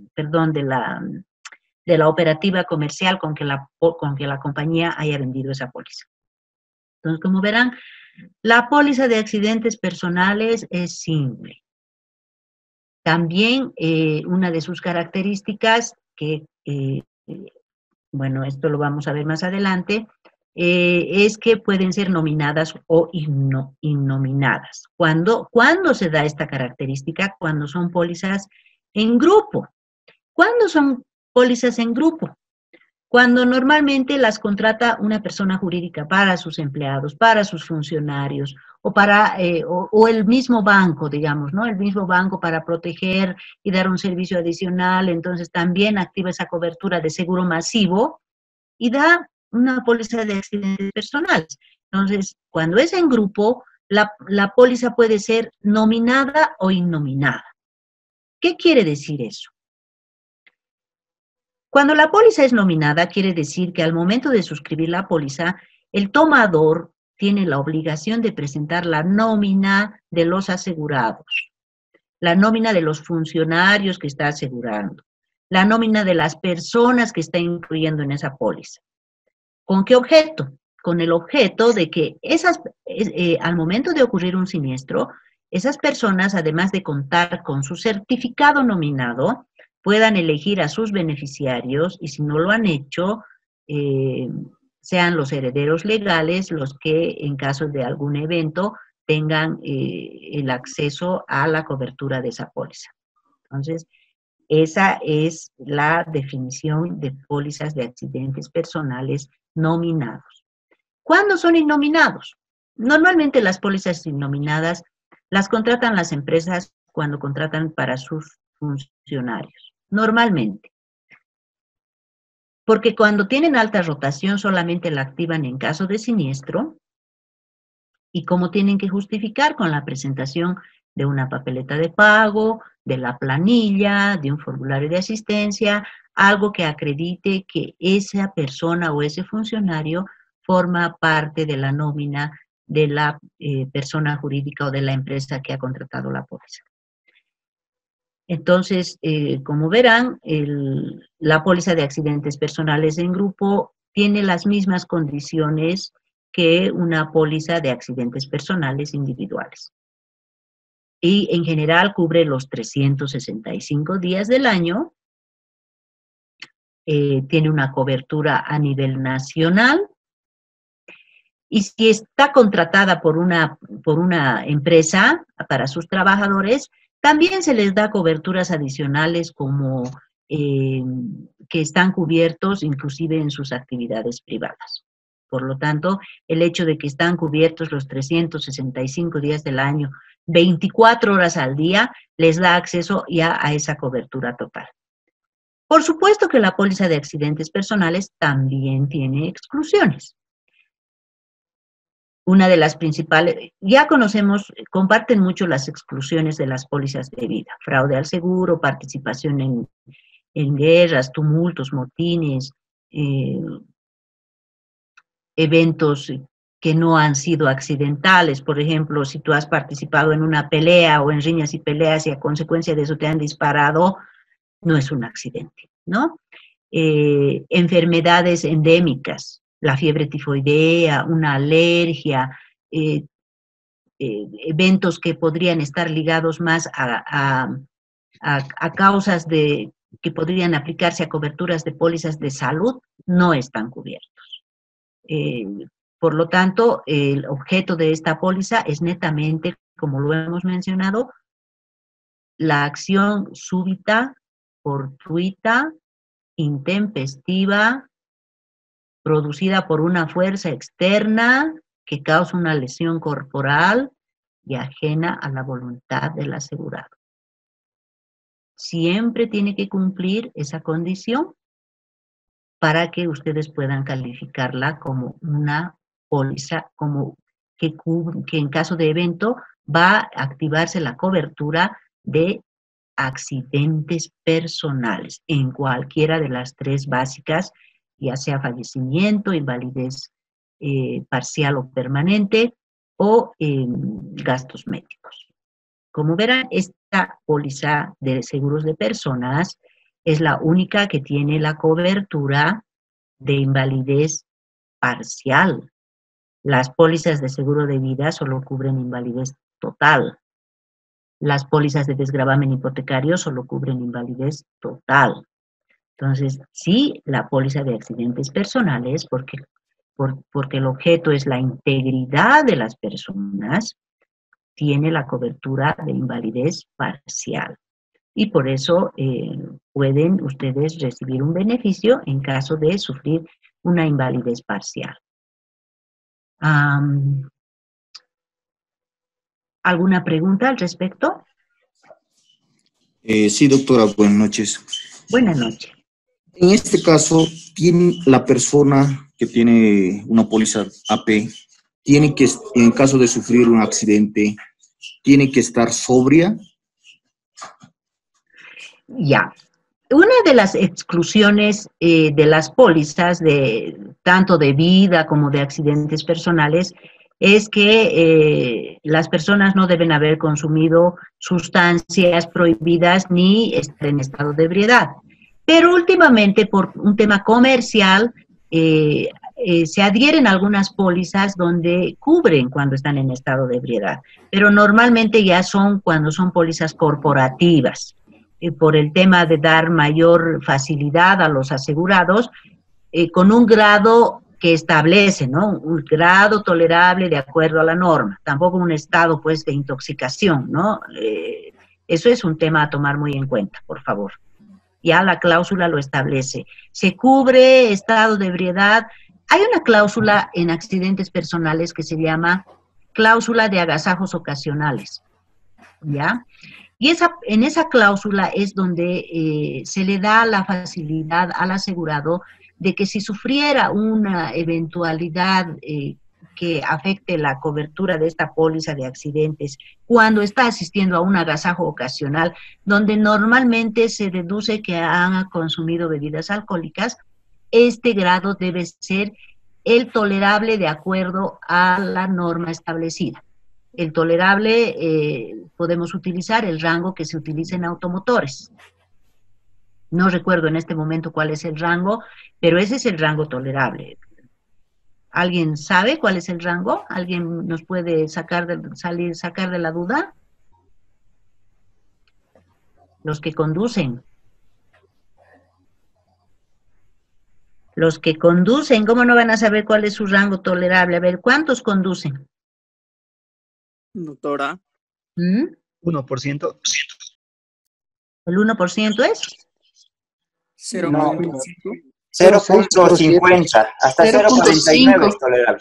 de la operativa comercial con que la compañía haya vendido esa póliza. Entonces, como verán, la póliza de accidentes personales es simple. También una de sus características, que, bueno, esto lo vamos a ver más adelante, es que pueden ser nominadas o innominadas. ¿Cuándo se da esta característica? Cuando son pólizas en grupo. ¿Cuándo son pólizas en grupo? Cuando normalmente las contrata una persona jurídica para sus empleados, para sus funcionarios, o el mismo banco, digamos, ¿no? El mismo banco para proteger y dar un servicio adicional, entonces también activa esa cobertura de seguro masivo y da una póliza de accidentes personales. Entonces, cuando es en grupo, la póliza puede ser nominada o innominada. ¿Qué quiere decir eso? Cuando la póliza es nominada, quiere decir que al momento de suscribir la póliza, el tomador tiene la obligación de presentar la nómina de los asegurados, la nómina de los funcionarios que está asegurando, la nómina de las personas que está incluyendo en esa póliza. ¿Con qué objeto? Con el objeto de que al momento de ocurrir un siniestro, esas personas, además de contar con su certificado nominado, puedan elegir a sus beneficiarios y si no lo han hecho, sean los herederos legales los que en caso de algún evento tengan el acceso a la cobertura de esa póliza. Entonces, esa es la definición de pólizas de accidentes personales nominados. ¿Cuándo son innominados? Normalmente las pólizas innominadas las contratan las empresas cuando contratan para sus funcionarios, normalmente. Porque cuando tienen alta rotación solamente la activan en caso de siniestro y como tienen que justificar con la presentación de una papeleta de pago, de la planilla, de un formulario de asistencia, algo que acredite que esa persona o ese funcionario forma parte de la nómina de la persona jurídica o de la empresa que ha contratado la póliza. Entonces, como verán, la póliza de accidentes personales en grupo tiene las mismas condiciones que una póliza de accidentes personales individuales. Y en general cubre los 365 días del año, tiene una cobertura a nivel nacional, y si está contratada por una empresa para sus trabajadores, también se les da coberturas adicionales como que están cubiertos inclusive en sus actividades privadas. Por lo tanto, el hecho de que están cubiertos los 365 días del año, 24 horas al día, les da acceso ya a esa cobertura total. Por supuesto que la póliza de accidentes personales también tiene exclusiones. Una de las principales, ya conocemos, comparten mucho las exclusiones de las pólizas de vida, fraude al seguro, participación en guerras, tumultos, motines, eventos que no han sido accidentales. Por ejemplo, si tú has participado en una pelea o en riñas y peleas y a consecuencia de eso te han disparado, no es un accidente, ¿no? Enfermedades endémicas, la fiebre tifoidea, una alergia, eventos que podrían estar ligados más a causas que podrían aplicarse a coberturas de pólizas de salud, no están cubiertos. Por lo tanto, el objeto de esta póliza es netamente, como lo hemos mencionado, la acción súbita, fortuita, intempestiva, producida por una fuerza externa que causa una lesión corporal y ajena a la voluntad del asegurado. Siempre tiene que cumplir esa condición para que ustedes puedan calificarla como una póliza, como que en caso de evento va a activarse la cobertura de accidentes personales en cualquiera de las tres básicas, ya sea fallecimiento, invalidez parcial o permanente o gastos médicos. Como verán, esta póliza de seguros de personas es la única que tiene la cobertura de invalidez parcial. Las pólizas de seguro de vida solo cubren invalidez total. Las pólizas de desgravamen hipotecario solo cubren invalidez total. Entonces, sí, la póliza de accidentes personales, porque el objeto es la integridad de las personas, tiene la cobertura de invalidez parcial. y por eso pueden ustedes recibir un beneficio en caso de sufrir una invalidez parcial. ¿Alguna pregunta al respecto? Sí, doctora, buenas noches. Buenas noches. En este caso, la persona que tiene una póliza AP, tiene que, en caso de sufrir un accidente, tiene que estar sobria. Ya. Una de las exclusiones de las pólizas, tanto de vida como de accidentes personales, es que las personas no deben haber consumido sustancias prohibidas ni estar en estado de ebriedad. Pero últimamente, por un tema comercial, se adhieren algunas pólizas donde cubren cuando están en estado de ebriedad, pero normalmente ya son cuando son pólizas corporativas. Por el tema de dar mayor facilidad a los asegurados, con un grado que establece, ¿no? Un grado tolerable de acuerdo a la norma, tampoco un estado, pues, de intoxicación, ¿no? Eso es un tema a tomar muy en cuenta, por favor. Ya la cláusula lo establece. Se cubre estado de ebriedad. Hay una cláusula en accidentes personales que se llama cláusula de agasajos ocasionales, ¿ya? Y en esa cláusula es donde se le da la facilidad al asegurado de que si sufriera una eventualidad que afecte la cobertura de esta póliza de accidentes, cuando está asistiendo a un agasajo ocasional, donde normalmente se deduce que han consumido bebidas alcohólicas, este grado debe ser el tolerable de acuerdo a la norma establecida. El tolerable, podemos utilizar el rango que se utiliza en automotores. No recuerdo en este momento cuál es el rango, pero ese es el rango tolerable. ¿Alguien sabe cuál es el rango? ¿Alguien nos puede sacar de la duda? Los que conducen. Los que conducen, ¿cómo no van a saber cuál es su rango tolerable? A ver, ¿cuántos conducen? Doctora. ¿Mm? 1%. ¿El 1% es? 0.50, hasta 0.49 es tolerable.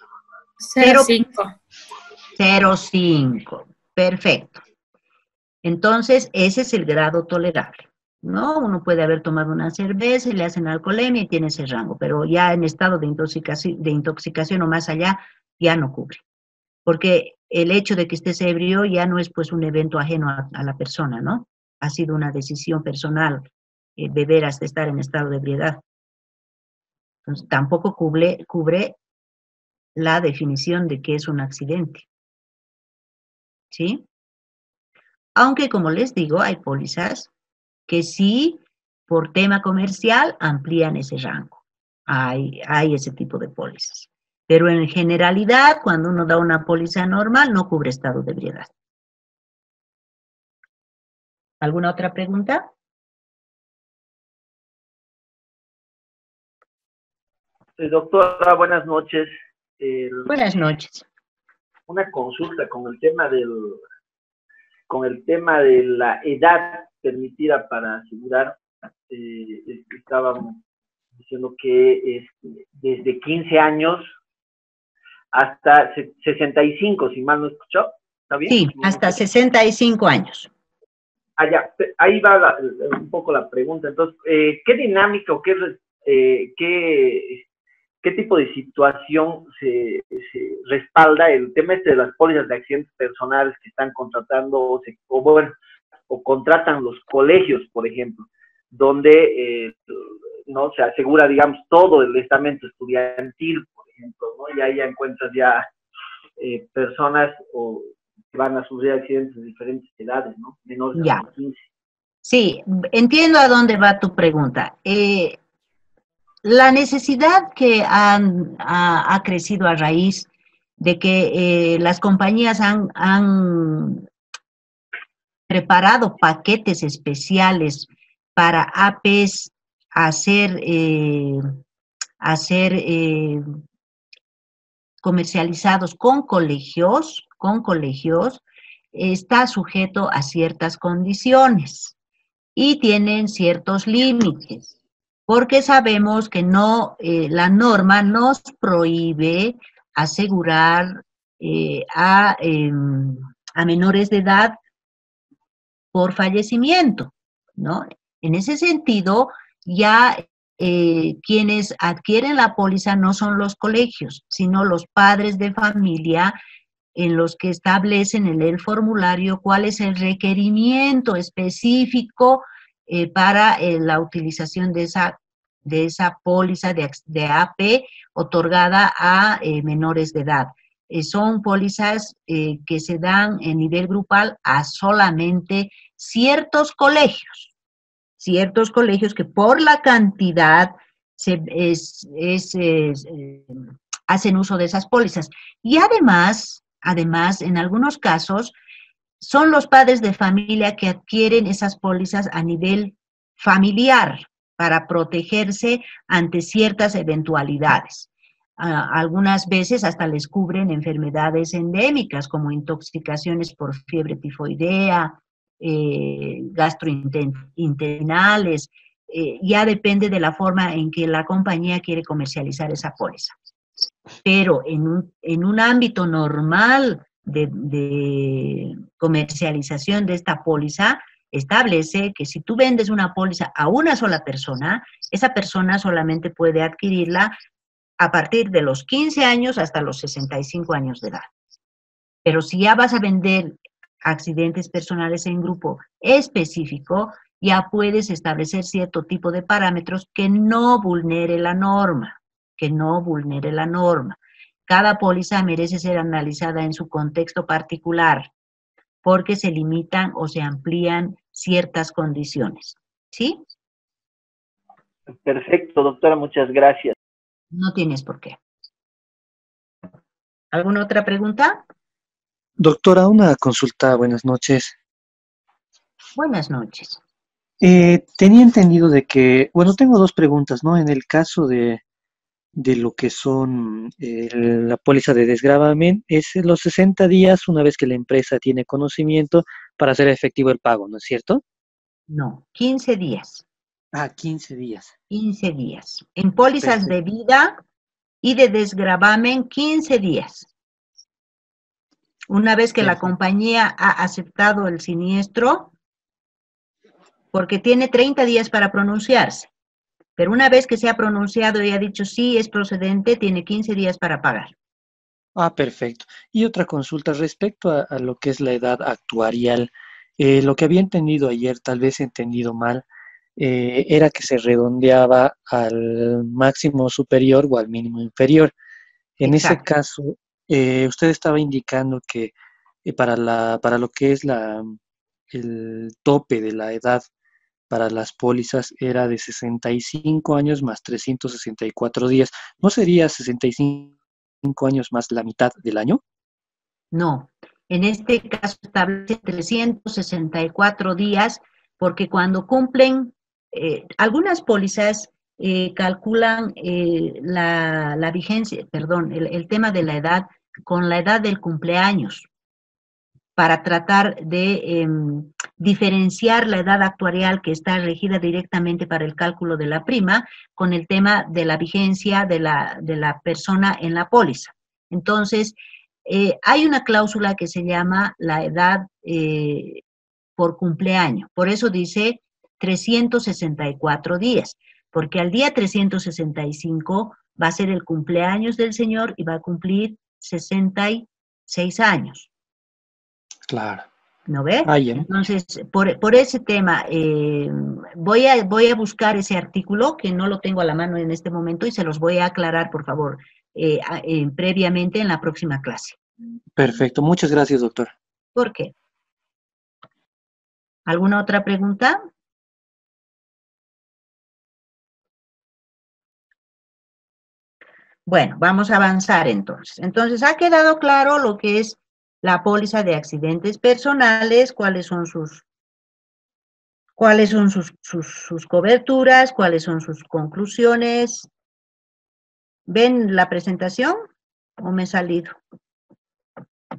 0.5. Perfecto. Entonces, ese es el grado tolerable, ¿no? Uno puede haber tomado una cerveza y le hacen alcoholemia y tiene ese rango, pero ya en estado de intoxicación o más allá, ya no cubre. Porque el hecho de que estés ebrio ya no es pues un evento ajeno a la persona, ¿no? Ha sido una decisión personal beber hasta estar en estado de ebriedad. Entonces, tampoco cubre la definición de qué es un accidente. ¿Sí? Aunque, como les digo, hay pólizas que sí, por tema comercial, amplían ese rango. Hay ese tipo de pólizas. Pero en generalidad, cuando uno da una póliza normal, no cubre estado de ebriedad. ¿Alguna otra pregunta? Doctora, buenas noches. Buenas noches. Una consulta con el tema de la edad permitida para asegurar. Estábamos diciendo que es desde 15 años hasta 65, si mal no escuchó. ¿Está bien? Sí, hasta 65 años. Ya, ahí va un poco la pregunta. Entonces, ¿qué dinámica o qué tipo de situación se respalda el tema de las pólizas de accidentes personales que están contratando o contratan los colegios, por ejemplo, donde no se asegura, digamos, todo el estamento estudiantil, por ejemplo, ¿no? Y ahí ya encuentras personas que van a sufrir accidentes de diferentes edades, ¿no? Menores Ya. de 15. Sí, entiendo a dónde va tu pregunta. La necesidad que ha crecido a raíz de que las compañías han preparado paquetes especiales para APs hacer comercializados con colegios, está sujeto a ciertas condiciones. y tienen ciertos límites, porque sabemos que no, la norma nos prohíbe asegurar a menores de edad por fallecimiento, ¿no? En ese sentido, ya quienes adquieren la póliza no son los colegios, sino los padres de familia, en los que establecen en el formulario cuál es el requerimiento específico para la utilización de esa póliza de AP otorgada a menores de edad. Son pólizas que se dan en nivel grupal a solamente ciertos colegios que por la cantidad hacen uso de esas pólizas. Y además, en algunos casos, son los padres de familia que adquieren esas pólizas a nivel familiar para protegerse ante ciertas eventualidades. Algunas veces hasta les cubren enfermedades endémicas como intoxicaciones por fiebre tifoidea, gastrointestinales, ya depende de la forma en que la compañía quiere comercializar esa póliza. Pero en un ámbito normal de comercialización de esta póliza, establece que si tú vendes una póliza a una sola persona, esa persona solamente puede adquirirla a partir de los 15 años hasta los 65 años de edad. Pero si ya vas a vender accidentes personales en grupo específico, ya puedes establecer cierto tipo de parámetros que no vulnere la norma, Cada póliza merece ser analizada en su contexto particular, porque se limitan o se amplían ciertas condiciones. ¿Sí? Perfecto, doctora, muchas gracias. No tienes por qué. ¿Alguna otra pregunta? Doctora, una consulta, buenas noches. Buenas noches. Tenía entendido de que, bueno, tengo dos preguntas, ¿no? En el caso de lo que son la póliza de desgravamen, es los 60 días una vez que la empresa tiene conocimiento para hacer efectivo el pago, ¿no es cierto? No, 15 días. 15 días. 15 días. En pólizas de vida y de desgravamen, 15 días. Una vez que la compañía ha aceptado el siniestro, porque tiene 30 días para pronunciarse, pero una vez que se ha pronunciado y ha dicho sí, es procedente, tiene 15 días para pagar. Perfecto. Y otra consulta respecto a lo que es la edad actuarial. Lo que había entendido ayer, tal vez he entendido mal, era que se redondeaba al máximo superior o al mínimo inferior. En ese caso, usted estaba indicando que para lo que es el tope de la edad para las pólizas era de 65 años más 364 días. ¿No sería 65 años más la mitad del año? No, en este caso establece 364 días porque cuando cumplen, algunas pólizas calculan la vigencia, perdón, el tema de la edad con la edad del cumpleaños para tratar de diferenciar la edad actuarial que está regida directamente para el cálculo de la prima con el tema de la vigencia de la persona en la póliza. Entonces, hay una cláusula que se llama la edad por cumpleaños. Por eso dice 364 días, porque al día 365 va a ser el cumpleaños del señor y va a cumplir 66 años. Claro. ¿No ve? Entonces, por ese tema, voy a buscar ese artículo, que no lo tengo a la mano en este momento, y se los voy a aclarar, por favor, previamente en la próxima clase. Perfecto. Muchas gracias, doctor. ¿Por qué? ¿Alguna otra pregunta? Bueno, vamos a avanzar entonces. Entonces, ¿ha quedado claro lo que es la póliza de accidentes personales? ¿Cuáles son sus coberturas? ¿Cuáles son sus conclusiones? ¿Ven la presentación o me he salido?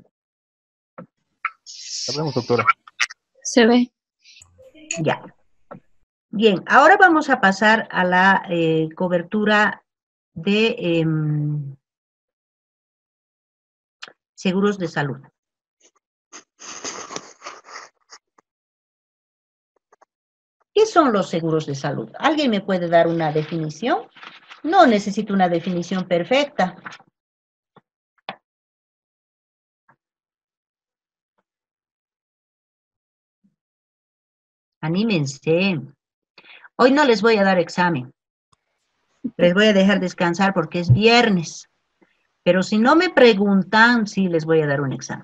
La vemos, doctora. Se ve. Ya. Bien, ahora vamos a pasar a la cobertura de seguros de salud. ¿Qué son los seguros de salud? ¿Alguien me puede dar una definición? No necesito una definición perfecta. Anímense. Hoy no les voy a dar examen. Les voy a dejar descansar porque es viernes. Pero si no me preguntan, sí les voy a dar un examen.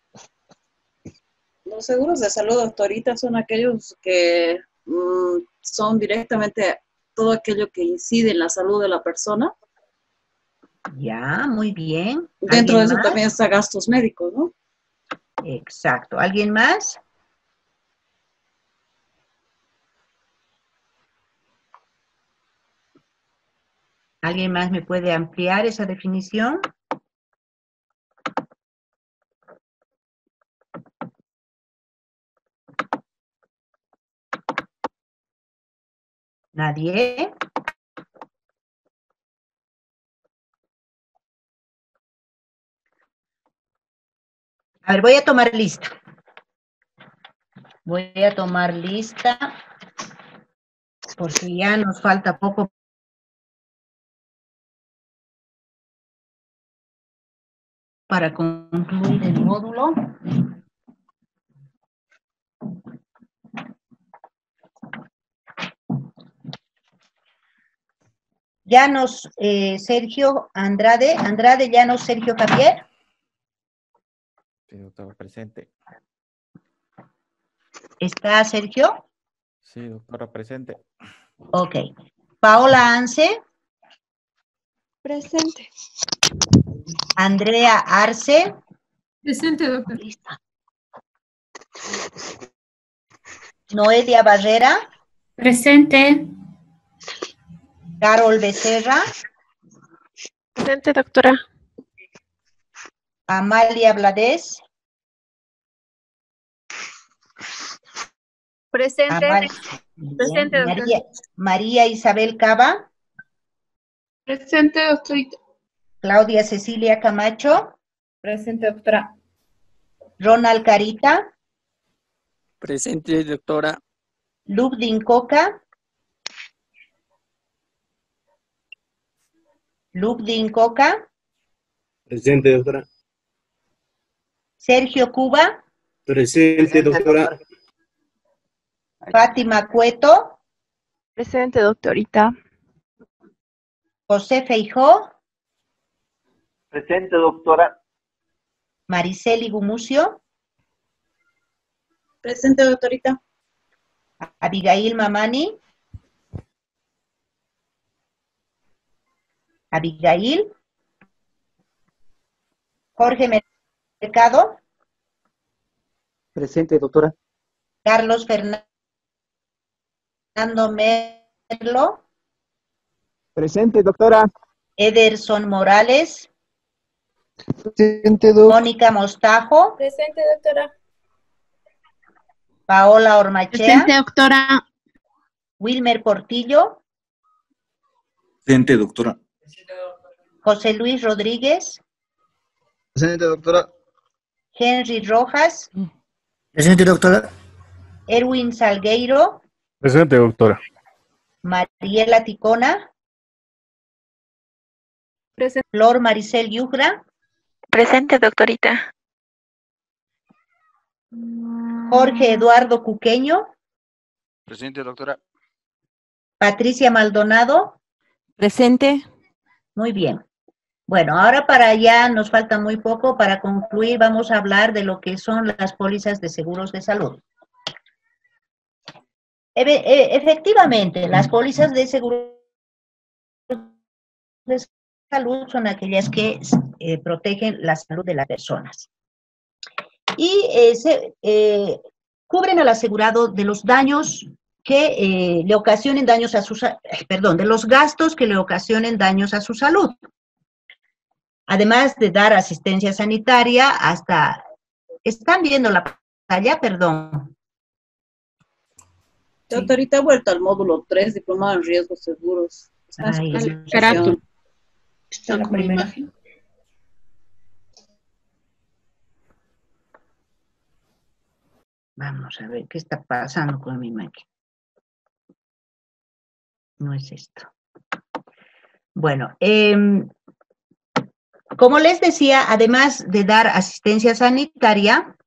Los seguros de salud, doctorita, son aquellos que son directamente todo aquello que incide en la salud de la persona. Ya, muy bien. Dentro de eso más? también está gastos médicos, ¿no? Exacto. ¿Alguien más? ¿Alguien más me puede ampliar esa definición? ¿Nadie? A ver, voy a tomar lista. Voy a tomar lista porque ya nos falta poco para concluir el módulo. Llanos Sergio Andrade, Llanos Sergio Javier. Sí, doctora, presente. ¿Está Sergio? Sí, doctora, presente. Ok. Paola Anse. Presente. Andrea Arce. Presente, doctor. Noelia Barrera. Presente. Carol Becerra. Presente, doctora. Amalia Blades. Presente. Presente, doctora. María Isabel Cava. Presente, doctorita. Claudia Cecilia Camacho. Presente, doctora. Ronald Carita. Presente, doctora. Lubdin Coca. Lubdin Coca. Presente, doctora. Sergio Cuba. Presente, doctora. Fátima Cueto. Presente, doctorita. José Feijó. Presente, doctora. Mariceli Gumucio. Presente, doctorita. Abigail Mamani. Abigail. Jorge Mercado. Presente, doctora. Carlos Fernando Merlo. Presente, doctora. Ederson Morales. Presente, doctora. Mónica Mostajo. Presente, doctora. Paola Ormachea. Presente, doctora. Wilmer Portillo. Presente, doctora. José Luis Rodríguez. Presente, doctora. Henry Rojas. Presente, doctora. Erwin Salgueiro. Presente, doctora. Mariela Ticona. Presente. Flor Maricel Yugra. Presente, doctorita. Jorge Eduardo Cuqueño. Presente, doctora. Patricia Maldonado. Presente. Muy bien. Bueno, ahora para allá nos falta muy poco. Para concluir, vamos a hablar de lo que son las pólizas de seguros de salud. Efectivamente, las pólizas de seguros de salud son aquellas que protegen la salud de las personas. Y cubren al asegurado de los daños que le ocasionen daños a su de los gastos que le ocasionen daños a su salud. Además de dar asistencia sanitaria hasta... ¿Están viendo la pantalla? Perdón. Doctorita, he vuelto al módulo 3, diplomado en riesgos seguros. Está en su Ay, presentación. Está la primera. Vamos a ver qué está pasando con mi máquina. No es esto. Bueno, como les decía, además de dar asistencia sanitaria,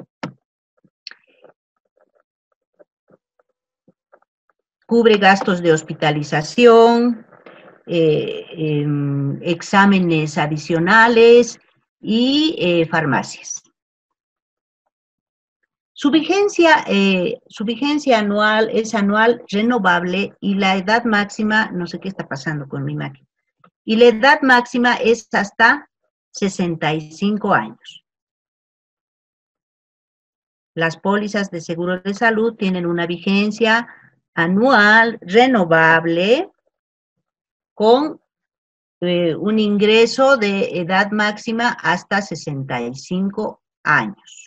cubre gastos de hospitalización, exámenes adicionales y farmacias. Su vigencia anual es anual, renovable, y la edad máxima, no sé qué está pasando con mi máquina, y la edad máxima es hasta 65 años. Las pólizas de seguro de salud tienen una vigencia anual, renovable, con un ingreso de edad máxima hasta 65 años.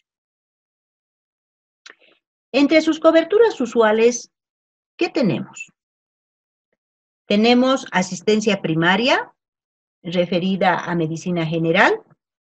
Entre sus coberturas usuales, ¿qué tenemos? Tenemos asistencia primaria, referida a medicina general,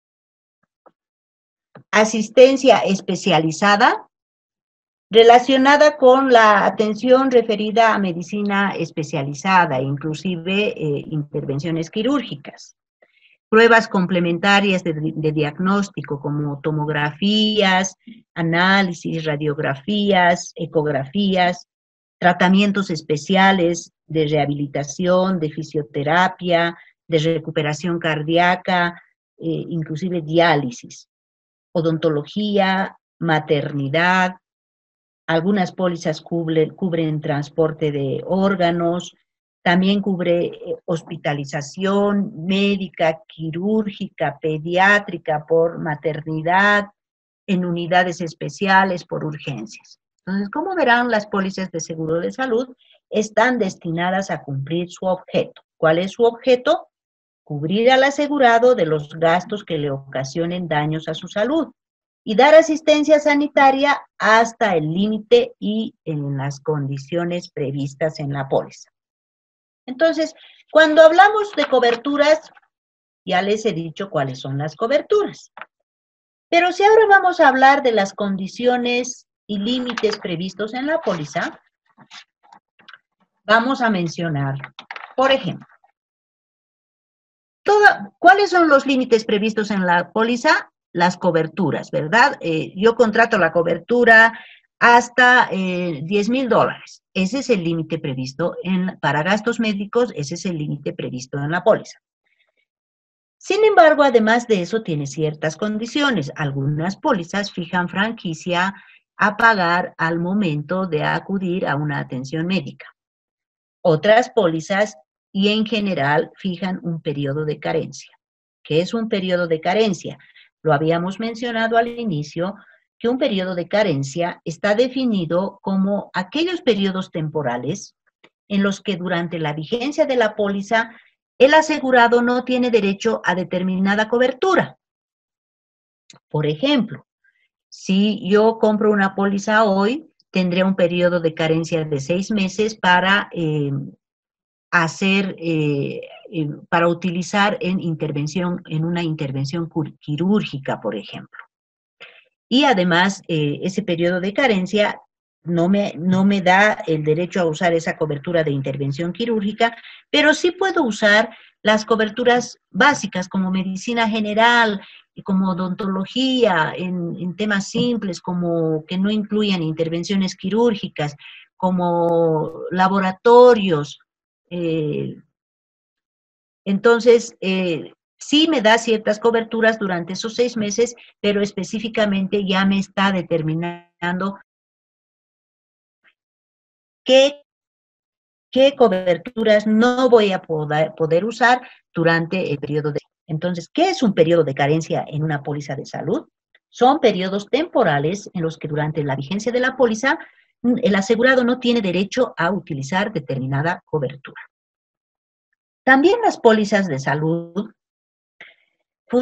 asistencia especializada, relacionada con la atención referida a medicina especializada, inclusive intervenciones quirúrgicas. Pruebas complementarias de diagnóstico como tomografías, análisis, radiografías, ecografías, tratamientos especiales de rehabilitación, de fisioterapia, de recuperación cardíaca, inclusive diálisis, odontología, maternidad. Algunas pólizas cubren transporte de órganos, también cubre hospitalización médica, quirúrgica, pediátrica, por maternidad, en unidades especiales, por urgencias. Entonces, como verán, las pólizas de seguro de salud están destinadas a cumplir su objeto. ¿Cuál es su objeto? Cubrir al asegurado de los gastos que le ocasionen daños a su salud y dar asistencia sanitaria hasta el límite y en las condiciones previstas en la póliza. Entonces, cuando hablamos de coberturas, ya les he dicho cuáles son las coberturas. Pero si ahora vamos a hablar de las condiciones y límites previstos en la póliza, vamos a mencionar, por ejemplo, ¿cuáles son los límites previstos en la póliza? Las coberturas, ¿verdad? Yo contrato la cobertura hasta $10,000. Ese es el límite previsto para gastos médicos, ese es el límite previsto en la póliza. Sin embargo, además de eso, tiene ciertas condiciones. Algunas pólizas fijan franquicia a pagar al momento de acudir a una atención médica. Otras pólizas, y en general, fijan un periodo de carencia. ¿Qué es un periodo de carencia? Lo habíamos mencionado al inicio, que un periodo de carencia está definido como aquellos periodos temporales en los que durante la vigencia de la póliza el asegurado no tiene derecho a determinada cobertura. Por ejemplo, si yo compro una póliza hoy, tendré un periodo de carencia de 6 meses para para utilizar en una intervención quirúrgica, por ejemplo. Y además, ese periodo de carencia no me da el derecho a usar esa cobertura de intervención quirúrgica, pero sí puedo usar las coberturas básicas como medicina general, como odontología, en temas simples como que no incluyan intervenciones quirúrgicas, como laboratorios. Entonces, sí me da ciertas coberturas durante esos 6 meses, pero específicamente ya me está determinando qué coberturas no voy a poder usar durante el periodo de... Entonces, ¿qué es un periodo de carencia en una póliza de salud? Son periodos temporales en los que durante la vigencia de la póliza el asegurado no tiene derecho a utilizar determinada cobertura. También las pólizas de salud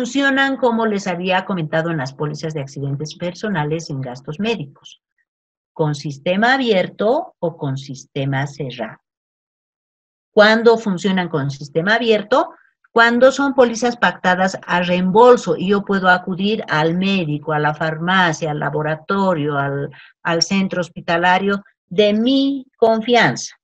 funcionan como les había comentado en las pólizas de accidentes personales en gastos médicos. ¿Con sistema abierto o con sistema cerrado? ¿Cuándo funcionan con sistema abierto? Cuando son pólizas pactadas a reembolso y yo puedo acudir al médico, a la farmacia, al laboratorio, al centro hospitalario de mi confianza,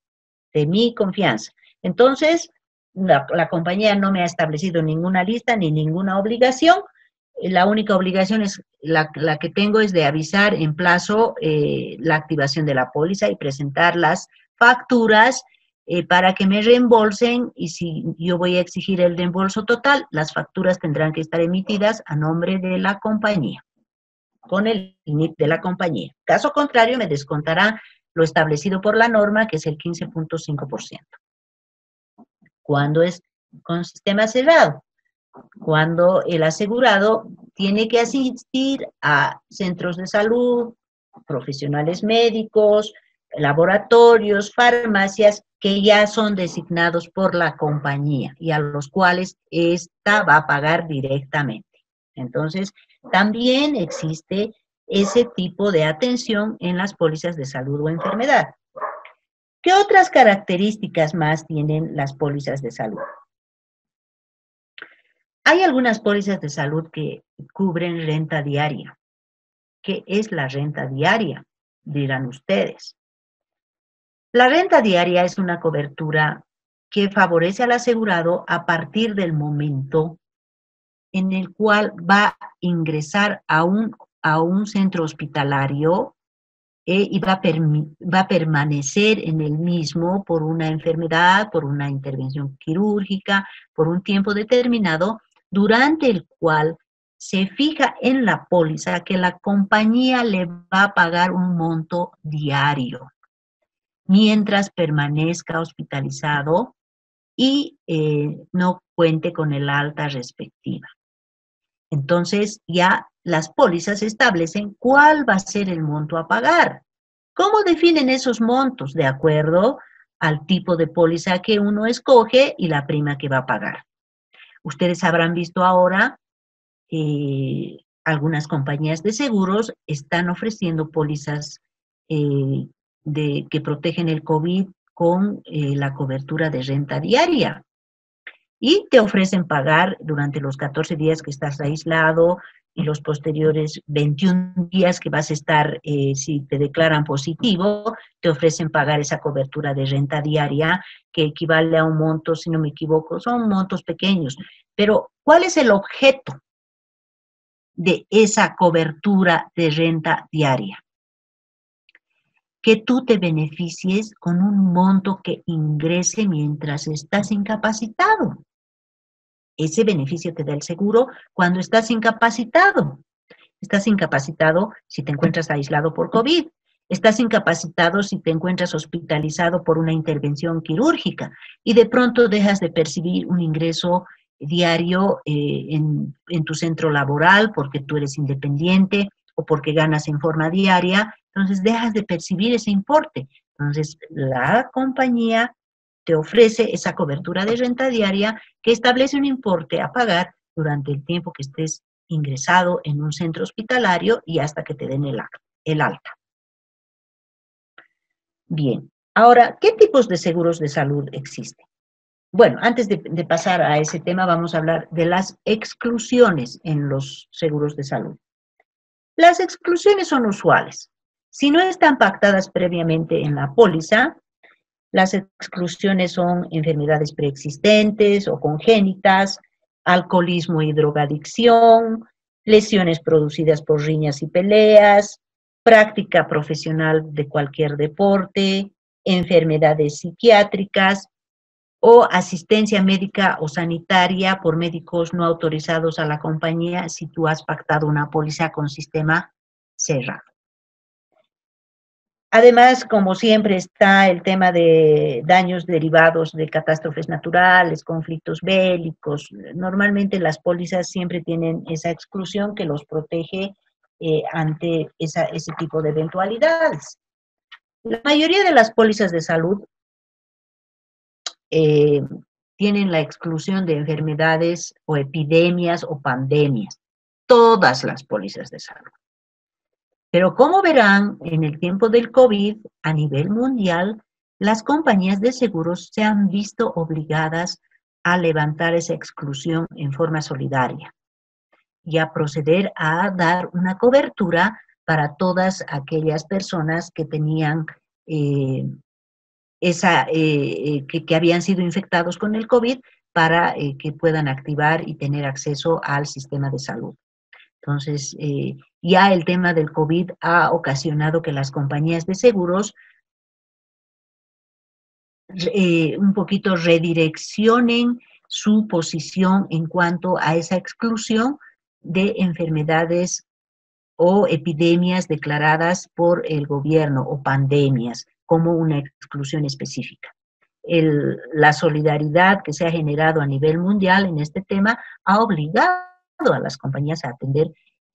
Entonces, la compañía no me ha establecido ninguna lista ni ninguna obligación. La única obligación es la que tengo es de avisar en plazo la activación de la póliza y presentar las facturas para que me reembolsen, y si yo voy a exigir el reembolso total, las facturas tendrán que estar emitidas a nombre de la compañía, con el NIP de la compañía. Caso contrario, me descontará lo establecido por la norma, que es el 15.5%. ¿Cuándo es con sistema cerrado? Cuando el asegurado tiene que asistir a centros de salud, profesionales médicos, laboratorios, farmacias que ya son designados por la compañía y a los cuales ésta va a pagar directamente. Entonces, también existe ese tipo de atención en las pólizas de salud o enfermedad. ¿Qué otras características más tienen las pólizas de salud? Hay algunas pólizas de salud que cubren renta diaria. ¿Qué es la renta diaria? Dirán ustedes. La renta diaria es una cobertura que favorece al asegurado a partir del momento en el cual va a ingresar a un centro hospitalario y va a permanecer en el mismo por una enfermedad, por una intervención quirúrgica, por un tiempo determinado, durante el cual se fija en la póliza que la compañía le va a pagar un monto diario, mientras permanezca hospitalizado y no cuente con el alta respectiva. Entonces ya las pólizas establecen cuál va a ser el monto a pagar. ¿Cómo definen esos montos? De acuerdo al tipo de póliza que uno escoge y la prima que va a pagar. Ustedes habrán visto ahora algunas compañías de seguros están ofreciendo pólizas que protegen el COVID con la cobertura de renta diaria. Y te ofrecen pagar durante los 14 días que estás aislado y los posteriores 21 días que vas a estar, si te declaran positivo, te ofrecen pagar esa cobertura de renta diaria que equivale a un monto, si no me equivoco, son montos pequeños. Pero, ¿cuál es el objeto de esa cobertura de renta diaria? Que tú te beneficies con un monto que ingrese mientras estás incapacitado. Ese beneficio te da el seguro cuando estás incapacitado. Estás incapacitado si te encuentras aislado por COVID. Estás incapacitado si te encuentras hospitalizado por una intervención quirúrgica y de pronto dejas de percibir un ingreso diario en tu centro laboral porque tú eres independiente o porque ganas en forma diaria, entonces dejas de percibir ese importe. Entonces la compañía te ofrece esa cobertura de renta diaria que establece un importe a pagar durante el tiempo que estés ingresado en un centro hospitalario y hasta que te den el alta. Bien, ahora, ¿qué tipos de seguros de salud existen? Bueno, antes de pasar a ese tema, vamos a hablar de las exclusiones en los seguros de salud. Las exclusiones son usuales. Si no están pactadas previamente en la póliza, las exclusiones son enfermedades preexistentes o congénitas, alcoholismo y drogadicción, lesiones producidas por riñas y peleas, práctica profesional de cualquier deporte, enfermedades psiquiátricas o asistencia médica o sanitaria por médicos no autorizados a la compañía si tú has pactado una póliza con sistema cerrado. Además, como siempre, está el tema de daños derivados de catástrofes naturales, conflictos bélicos. Normalmente las pólizas siempre tienen esa exclusión que los protege ante ese tipo de eventualidades. La mayoría de las pólizas de salud tienen la exclusión de enfermedades o epidemias o pandemias. Todas las pólizas de salud. Pero como verán, en el tiempo del COVID, a nivel mundial, las compañías de seguros se han visto obligadas a levantar esa exclusión en forma solidaria y a proceder a dar una cobertura para todas aquellas personas que tenían que habían sido infectados con el COVID para que puedan activar y tener acceso al sistema de salud. Entonces, ya el tema del COVID ha ocasionado que las compañías de seguros un poquito redireccionen su posición en cuanto a esa exclusión de enfermedades o epidemias declaradas por el gobierno o pandemias como una exclusión específica. La solidaridad que se ha generado a nivel mundial en este tema ha obligado a las compañías a atender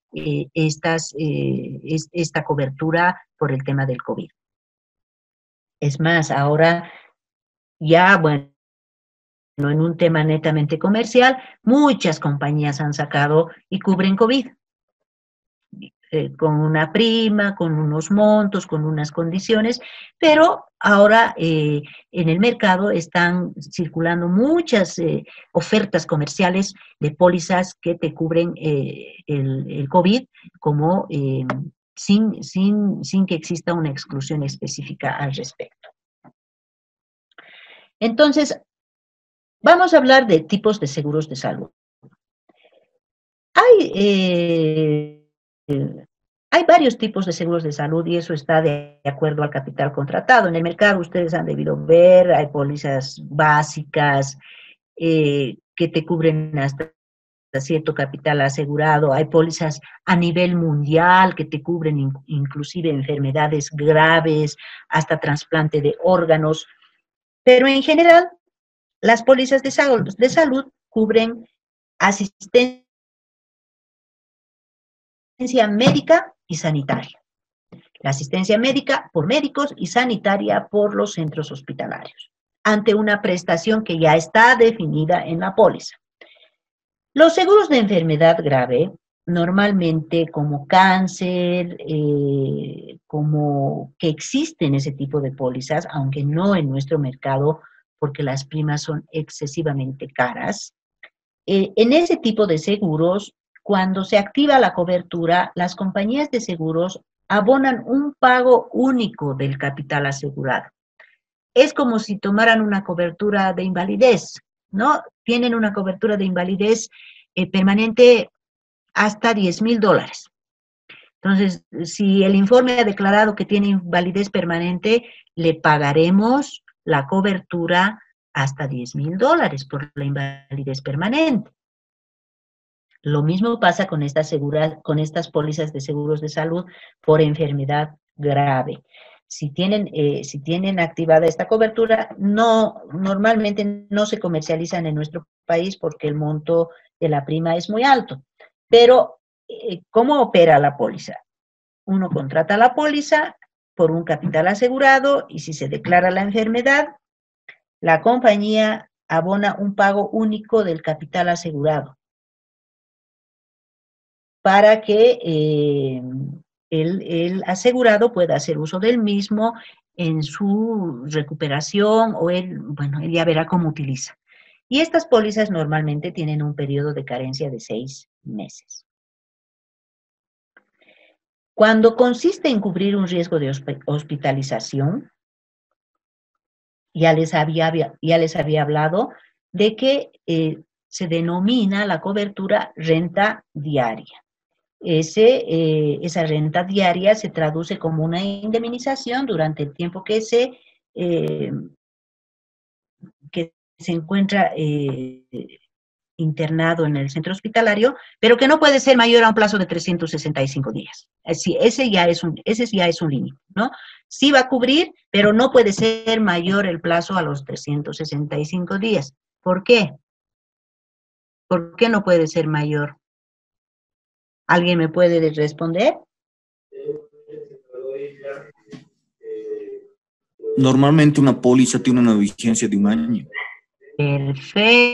esta cobertura por el tema del COVID. Es más, ahora ya, bueno, en un tema netamente comercial, muchas compañías han sacado y cubren COVID. Con una prima, con unos montos, con unas condiciones, pero ahora en el mercado están circulando muchas ofertas comerciales de pólizas que te cubren el COVID como sin que exista una exclusión específica al respecto. Entonces, vamos a hablar de tipos de seguros de salud. Hay varios tipos de seguros de salud y eso está de acuerdo al capital contratado. En el mercado ustedes han debido ver, hay pólizas básicas que te cubren hasta cierto capital asegurado, hay pólizas a nivel mundial que te cubren inclusive enfermedades graves, hasta trasplante de órganos, pero en general las pólizas de salud cubren asistencia médica y sanitaria. La asistencia médica por médicos y sanitaria por los centros hospitalarios, ante una prestación que ya está definida en la póliza. Los seguros de enfermedad grave, normalmente como cáncer, como que existen ese tipo de pólizas, aunque no en nuestro mercado, porque las primas son excesivamente caras. En ese tipo de seguros, cuando se activa la cobertura, las compañías de seguros abonan un pago único del capital asegurado. Es como si tomaran una cobertura de invalidez, ¿no? Tienen una cobertura de invalidez permanente hasta $10,000. Entonces, si el informe ha declarado que tiene invalidez permanente, le pagaremos la cobertura hasta $10,000 por la invalidez permanente. Lo mismo pasa con estas pólizas de seguros de salud por enfermedad grave. Si tienen activada esta cobertura, normalmente no se comercializan en nuestro país porque el monto de la prima es muy alto. Pero, ¿cómo opera la póliza? Uno contrata la póliza por un capital asegurado y si se declara la enfermedad, la compañía abona un pago único del capital asegurado para que el asegurado pueda hacer uso del mismo en su recuperación o él ya verá cómo utiliza. Y estas pólizas normalmente tienen un periodo de carencia de 6 meses. Cuando consiste en cubrir un riesgo de hospitalización, ya les había hablado de que se denomina la cobertura renta diaria. Esa renta diaria se traduce como una indemnización durante el tiempo que se encuentra internado en el centro hospitalario, pero que no puede ser mayor a un plazo de 365 días. Ese ya es un límite, ¿no? Sí va a cubrir, pero no puede ser mayor el plazo a los 365 días. ¿Por qué? ¿Por qué no puede ser mayor? ¿Alguien me puede responder? Normalmente una póliza tiene una vigencia de 1 año.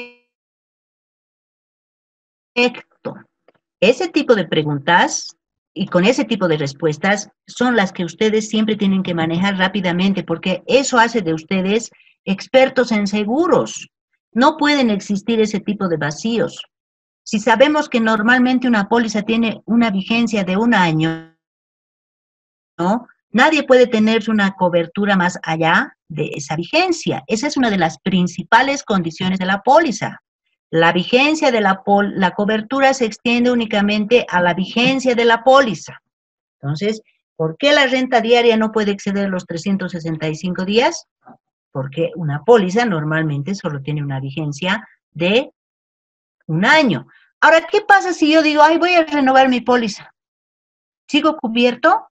Perfecto. Ese tipo de preguntas y con ese tipo de respuestas son las que ustedes siempre tienen que manejar rápidamente, porque eso hace de ustedes expertos en seguros. No pueden existir ese tipo de vacíos. Si sabemos que normalmente una póliza tiene una vigencia de 1 año, ¿no? Nadie puede tener una cobertura más allá de esa vigencia. Esa es una de las principales condiciones de la póliza. La vigencia de la cobertura se extiende únicamente a la vigencia de la póliza. Entonces, ¿por qué la renta diaria no puede exceder los 365 días? Porque una póliza normalmente solo tiene una vigencia de 1 año. Ahora, ¿qué pasa si yo digo, ay, voy a renovar mi póliza? ¿Sigo cubierto?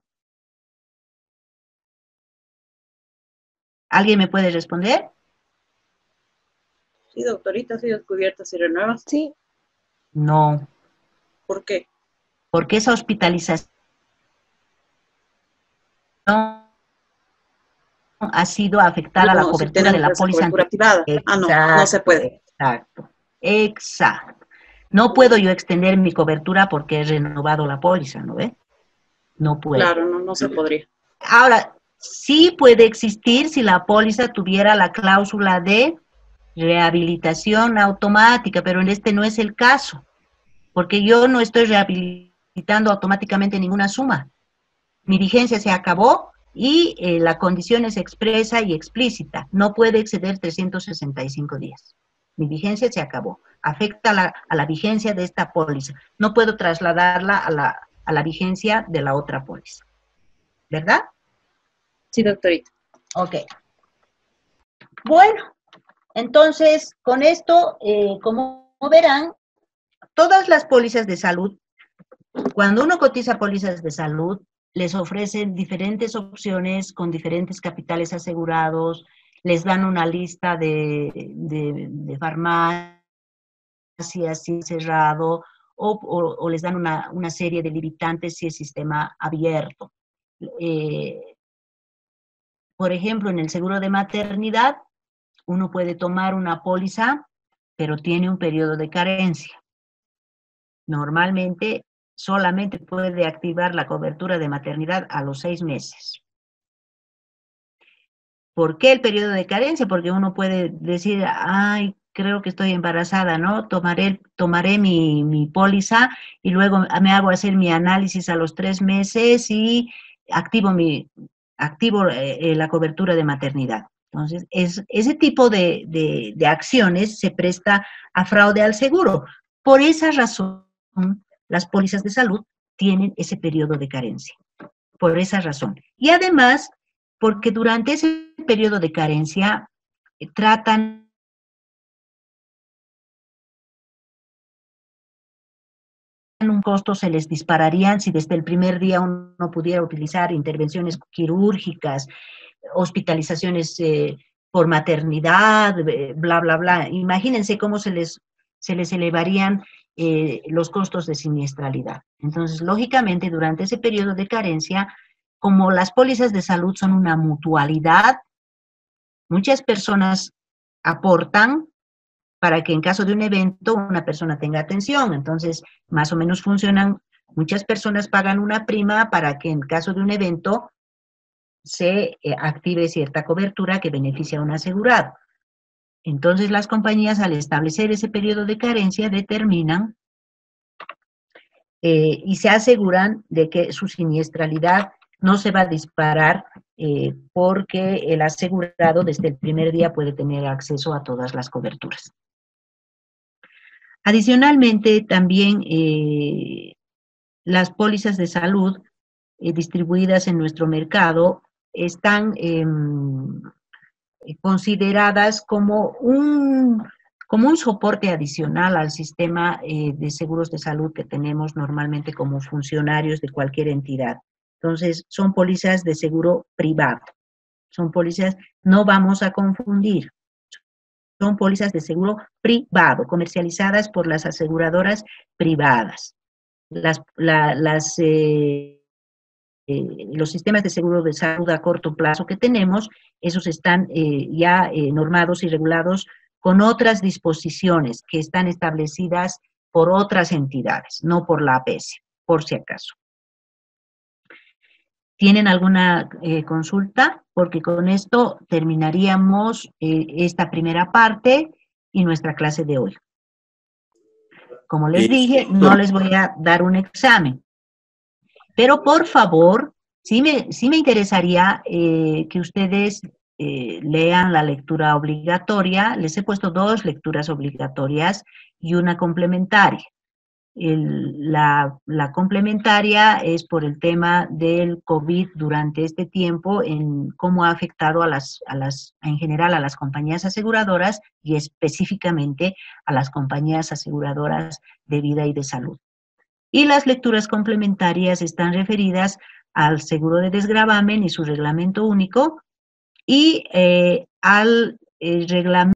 ¿Alguien me puede responder? Sí, doctorita, sí, descubierta, si renuevas. Sí. No. ¿Por qué? Porque esa hospitalización ha sido afectada a la cobertura de la póliza. Cobertura activada. No se puede. Exacto. No puedo yo extender mi cobertura porque he renovado la póliza, ¿no ve? No puedo. Claro, no se podría. Ahora, sí puede existir si la póliza tuviera la cláusula de rehabilitación automática, pero en este no es el caso, porque yo no estoy rehabilitando automáticamente ninguna suma. Mi vigencia se acabó y la condición es expresa y explícita. No puede exceder 365 días. Mi vigencia se acabó. Afecta a la vigencia de esta póliza. No puedo trasladarla a la vigencia de la otra póliza. ¿Verdad? Sí, doctorita. Ok. Bueno, entonces, con esto, como verán, todas las pólizas de salud, cuando uno cotiza pólizas de salud, les ofrecen diferentes opciones con diferentes capitales asegurados, les dan una lista de farmacias si es cerrado, o les dan una serie de limitantes si es sistema abierto. Por ejemplo, en el seguro de maternidad, uno puede tomar una póliza, pero tiene un periodo de carencia. Normalmente, solamente puede activar la cobertura de maternidad a los 6 meses. ¿Por qué el periodo de carencia? Porque uno puede decir, ay, creo que estoy embarazada, ¿no? Tomaré mi póliza y luego me hago hacer mi análisis a los 3 meses y activo la cobertura de maternidad. Entonces, ese tipo de acciones se presta a fraude al seguro. Por esa razón, las pólizas de salud tienen ese periodo de carencia. Por esa razón. Y además, porque durante ese periodo de carencia tratan un costo, se les dispararían si desde el primer día uno pudiera utilizar intervenciones quirúrgicas, hospitalizaciones por maternidad, bla, bla, bla. Imagínense cómo se les elevarían los costos de siniestralidad. Entonces, lógicamente, durante ese periodo de carencia, como las pólizas de salud son una mutualidad, muchas personas aportan para que en caso de un evento una persona tenga atención. Entonces, más o menos funcionan, muchas personas pagan una prima para que en caso de un evento se active cierta cobertura que beneficia a un asegurado. Entonces, las compañías al establecer ese periodo de carencia determinan y se aseguran de que su siniestralidad no se va a disparar porque el asegurado desde el primer día puede tener acceso a todas las coberturas. Adicionalmente, también las pólizas de salud distribuidas en nuestro mercado están consideradas como un soporte adicional al sistema de seguros de salud que tenemos normalmente como funcionarios de cualquier entidad. Entonces, son pólizas de seguro privado. Son pólizas, no vamos a confundir, son pólizas de seguro privado, comercializadas por las aseguradoras privadas. Los sistemas de seguro de salud a corto plazo que tenemos, esos están ya normados y regulados con otras disposiciones que están establecidas por otras entidades, no por la APS, por si acaso. ¿Tienen alguna consulta? Porque con esto terminaríamos esta primera parte y nuestra clase de hoy. Como les dije, no les voy a dar un examen. Pero por favor, sí me interesaría que ustedes lean la lectura obligatoria. Les he puesto 2 lecturas obligatorias y una complementaria. La complementaria es por el tema del COVID durante este tiempo, en cómo ha afectado en general a las compañías aseguradoras y específicamente a las compañías aseguradoras de vida y de salud. Y las lecturas complementarias están referidas al seguro de desgravamen y su reglamento único y al reglamento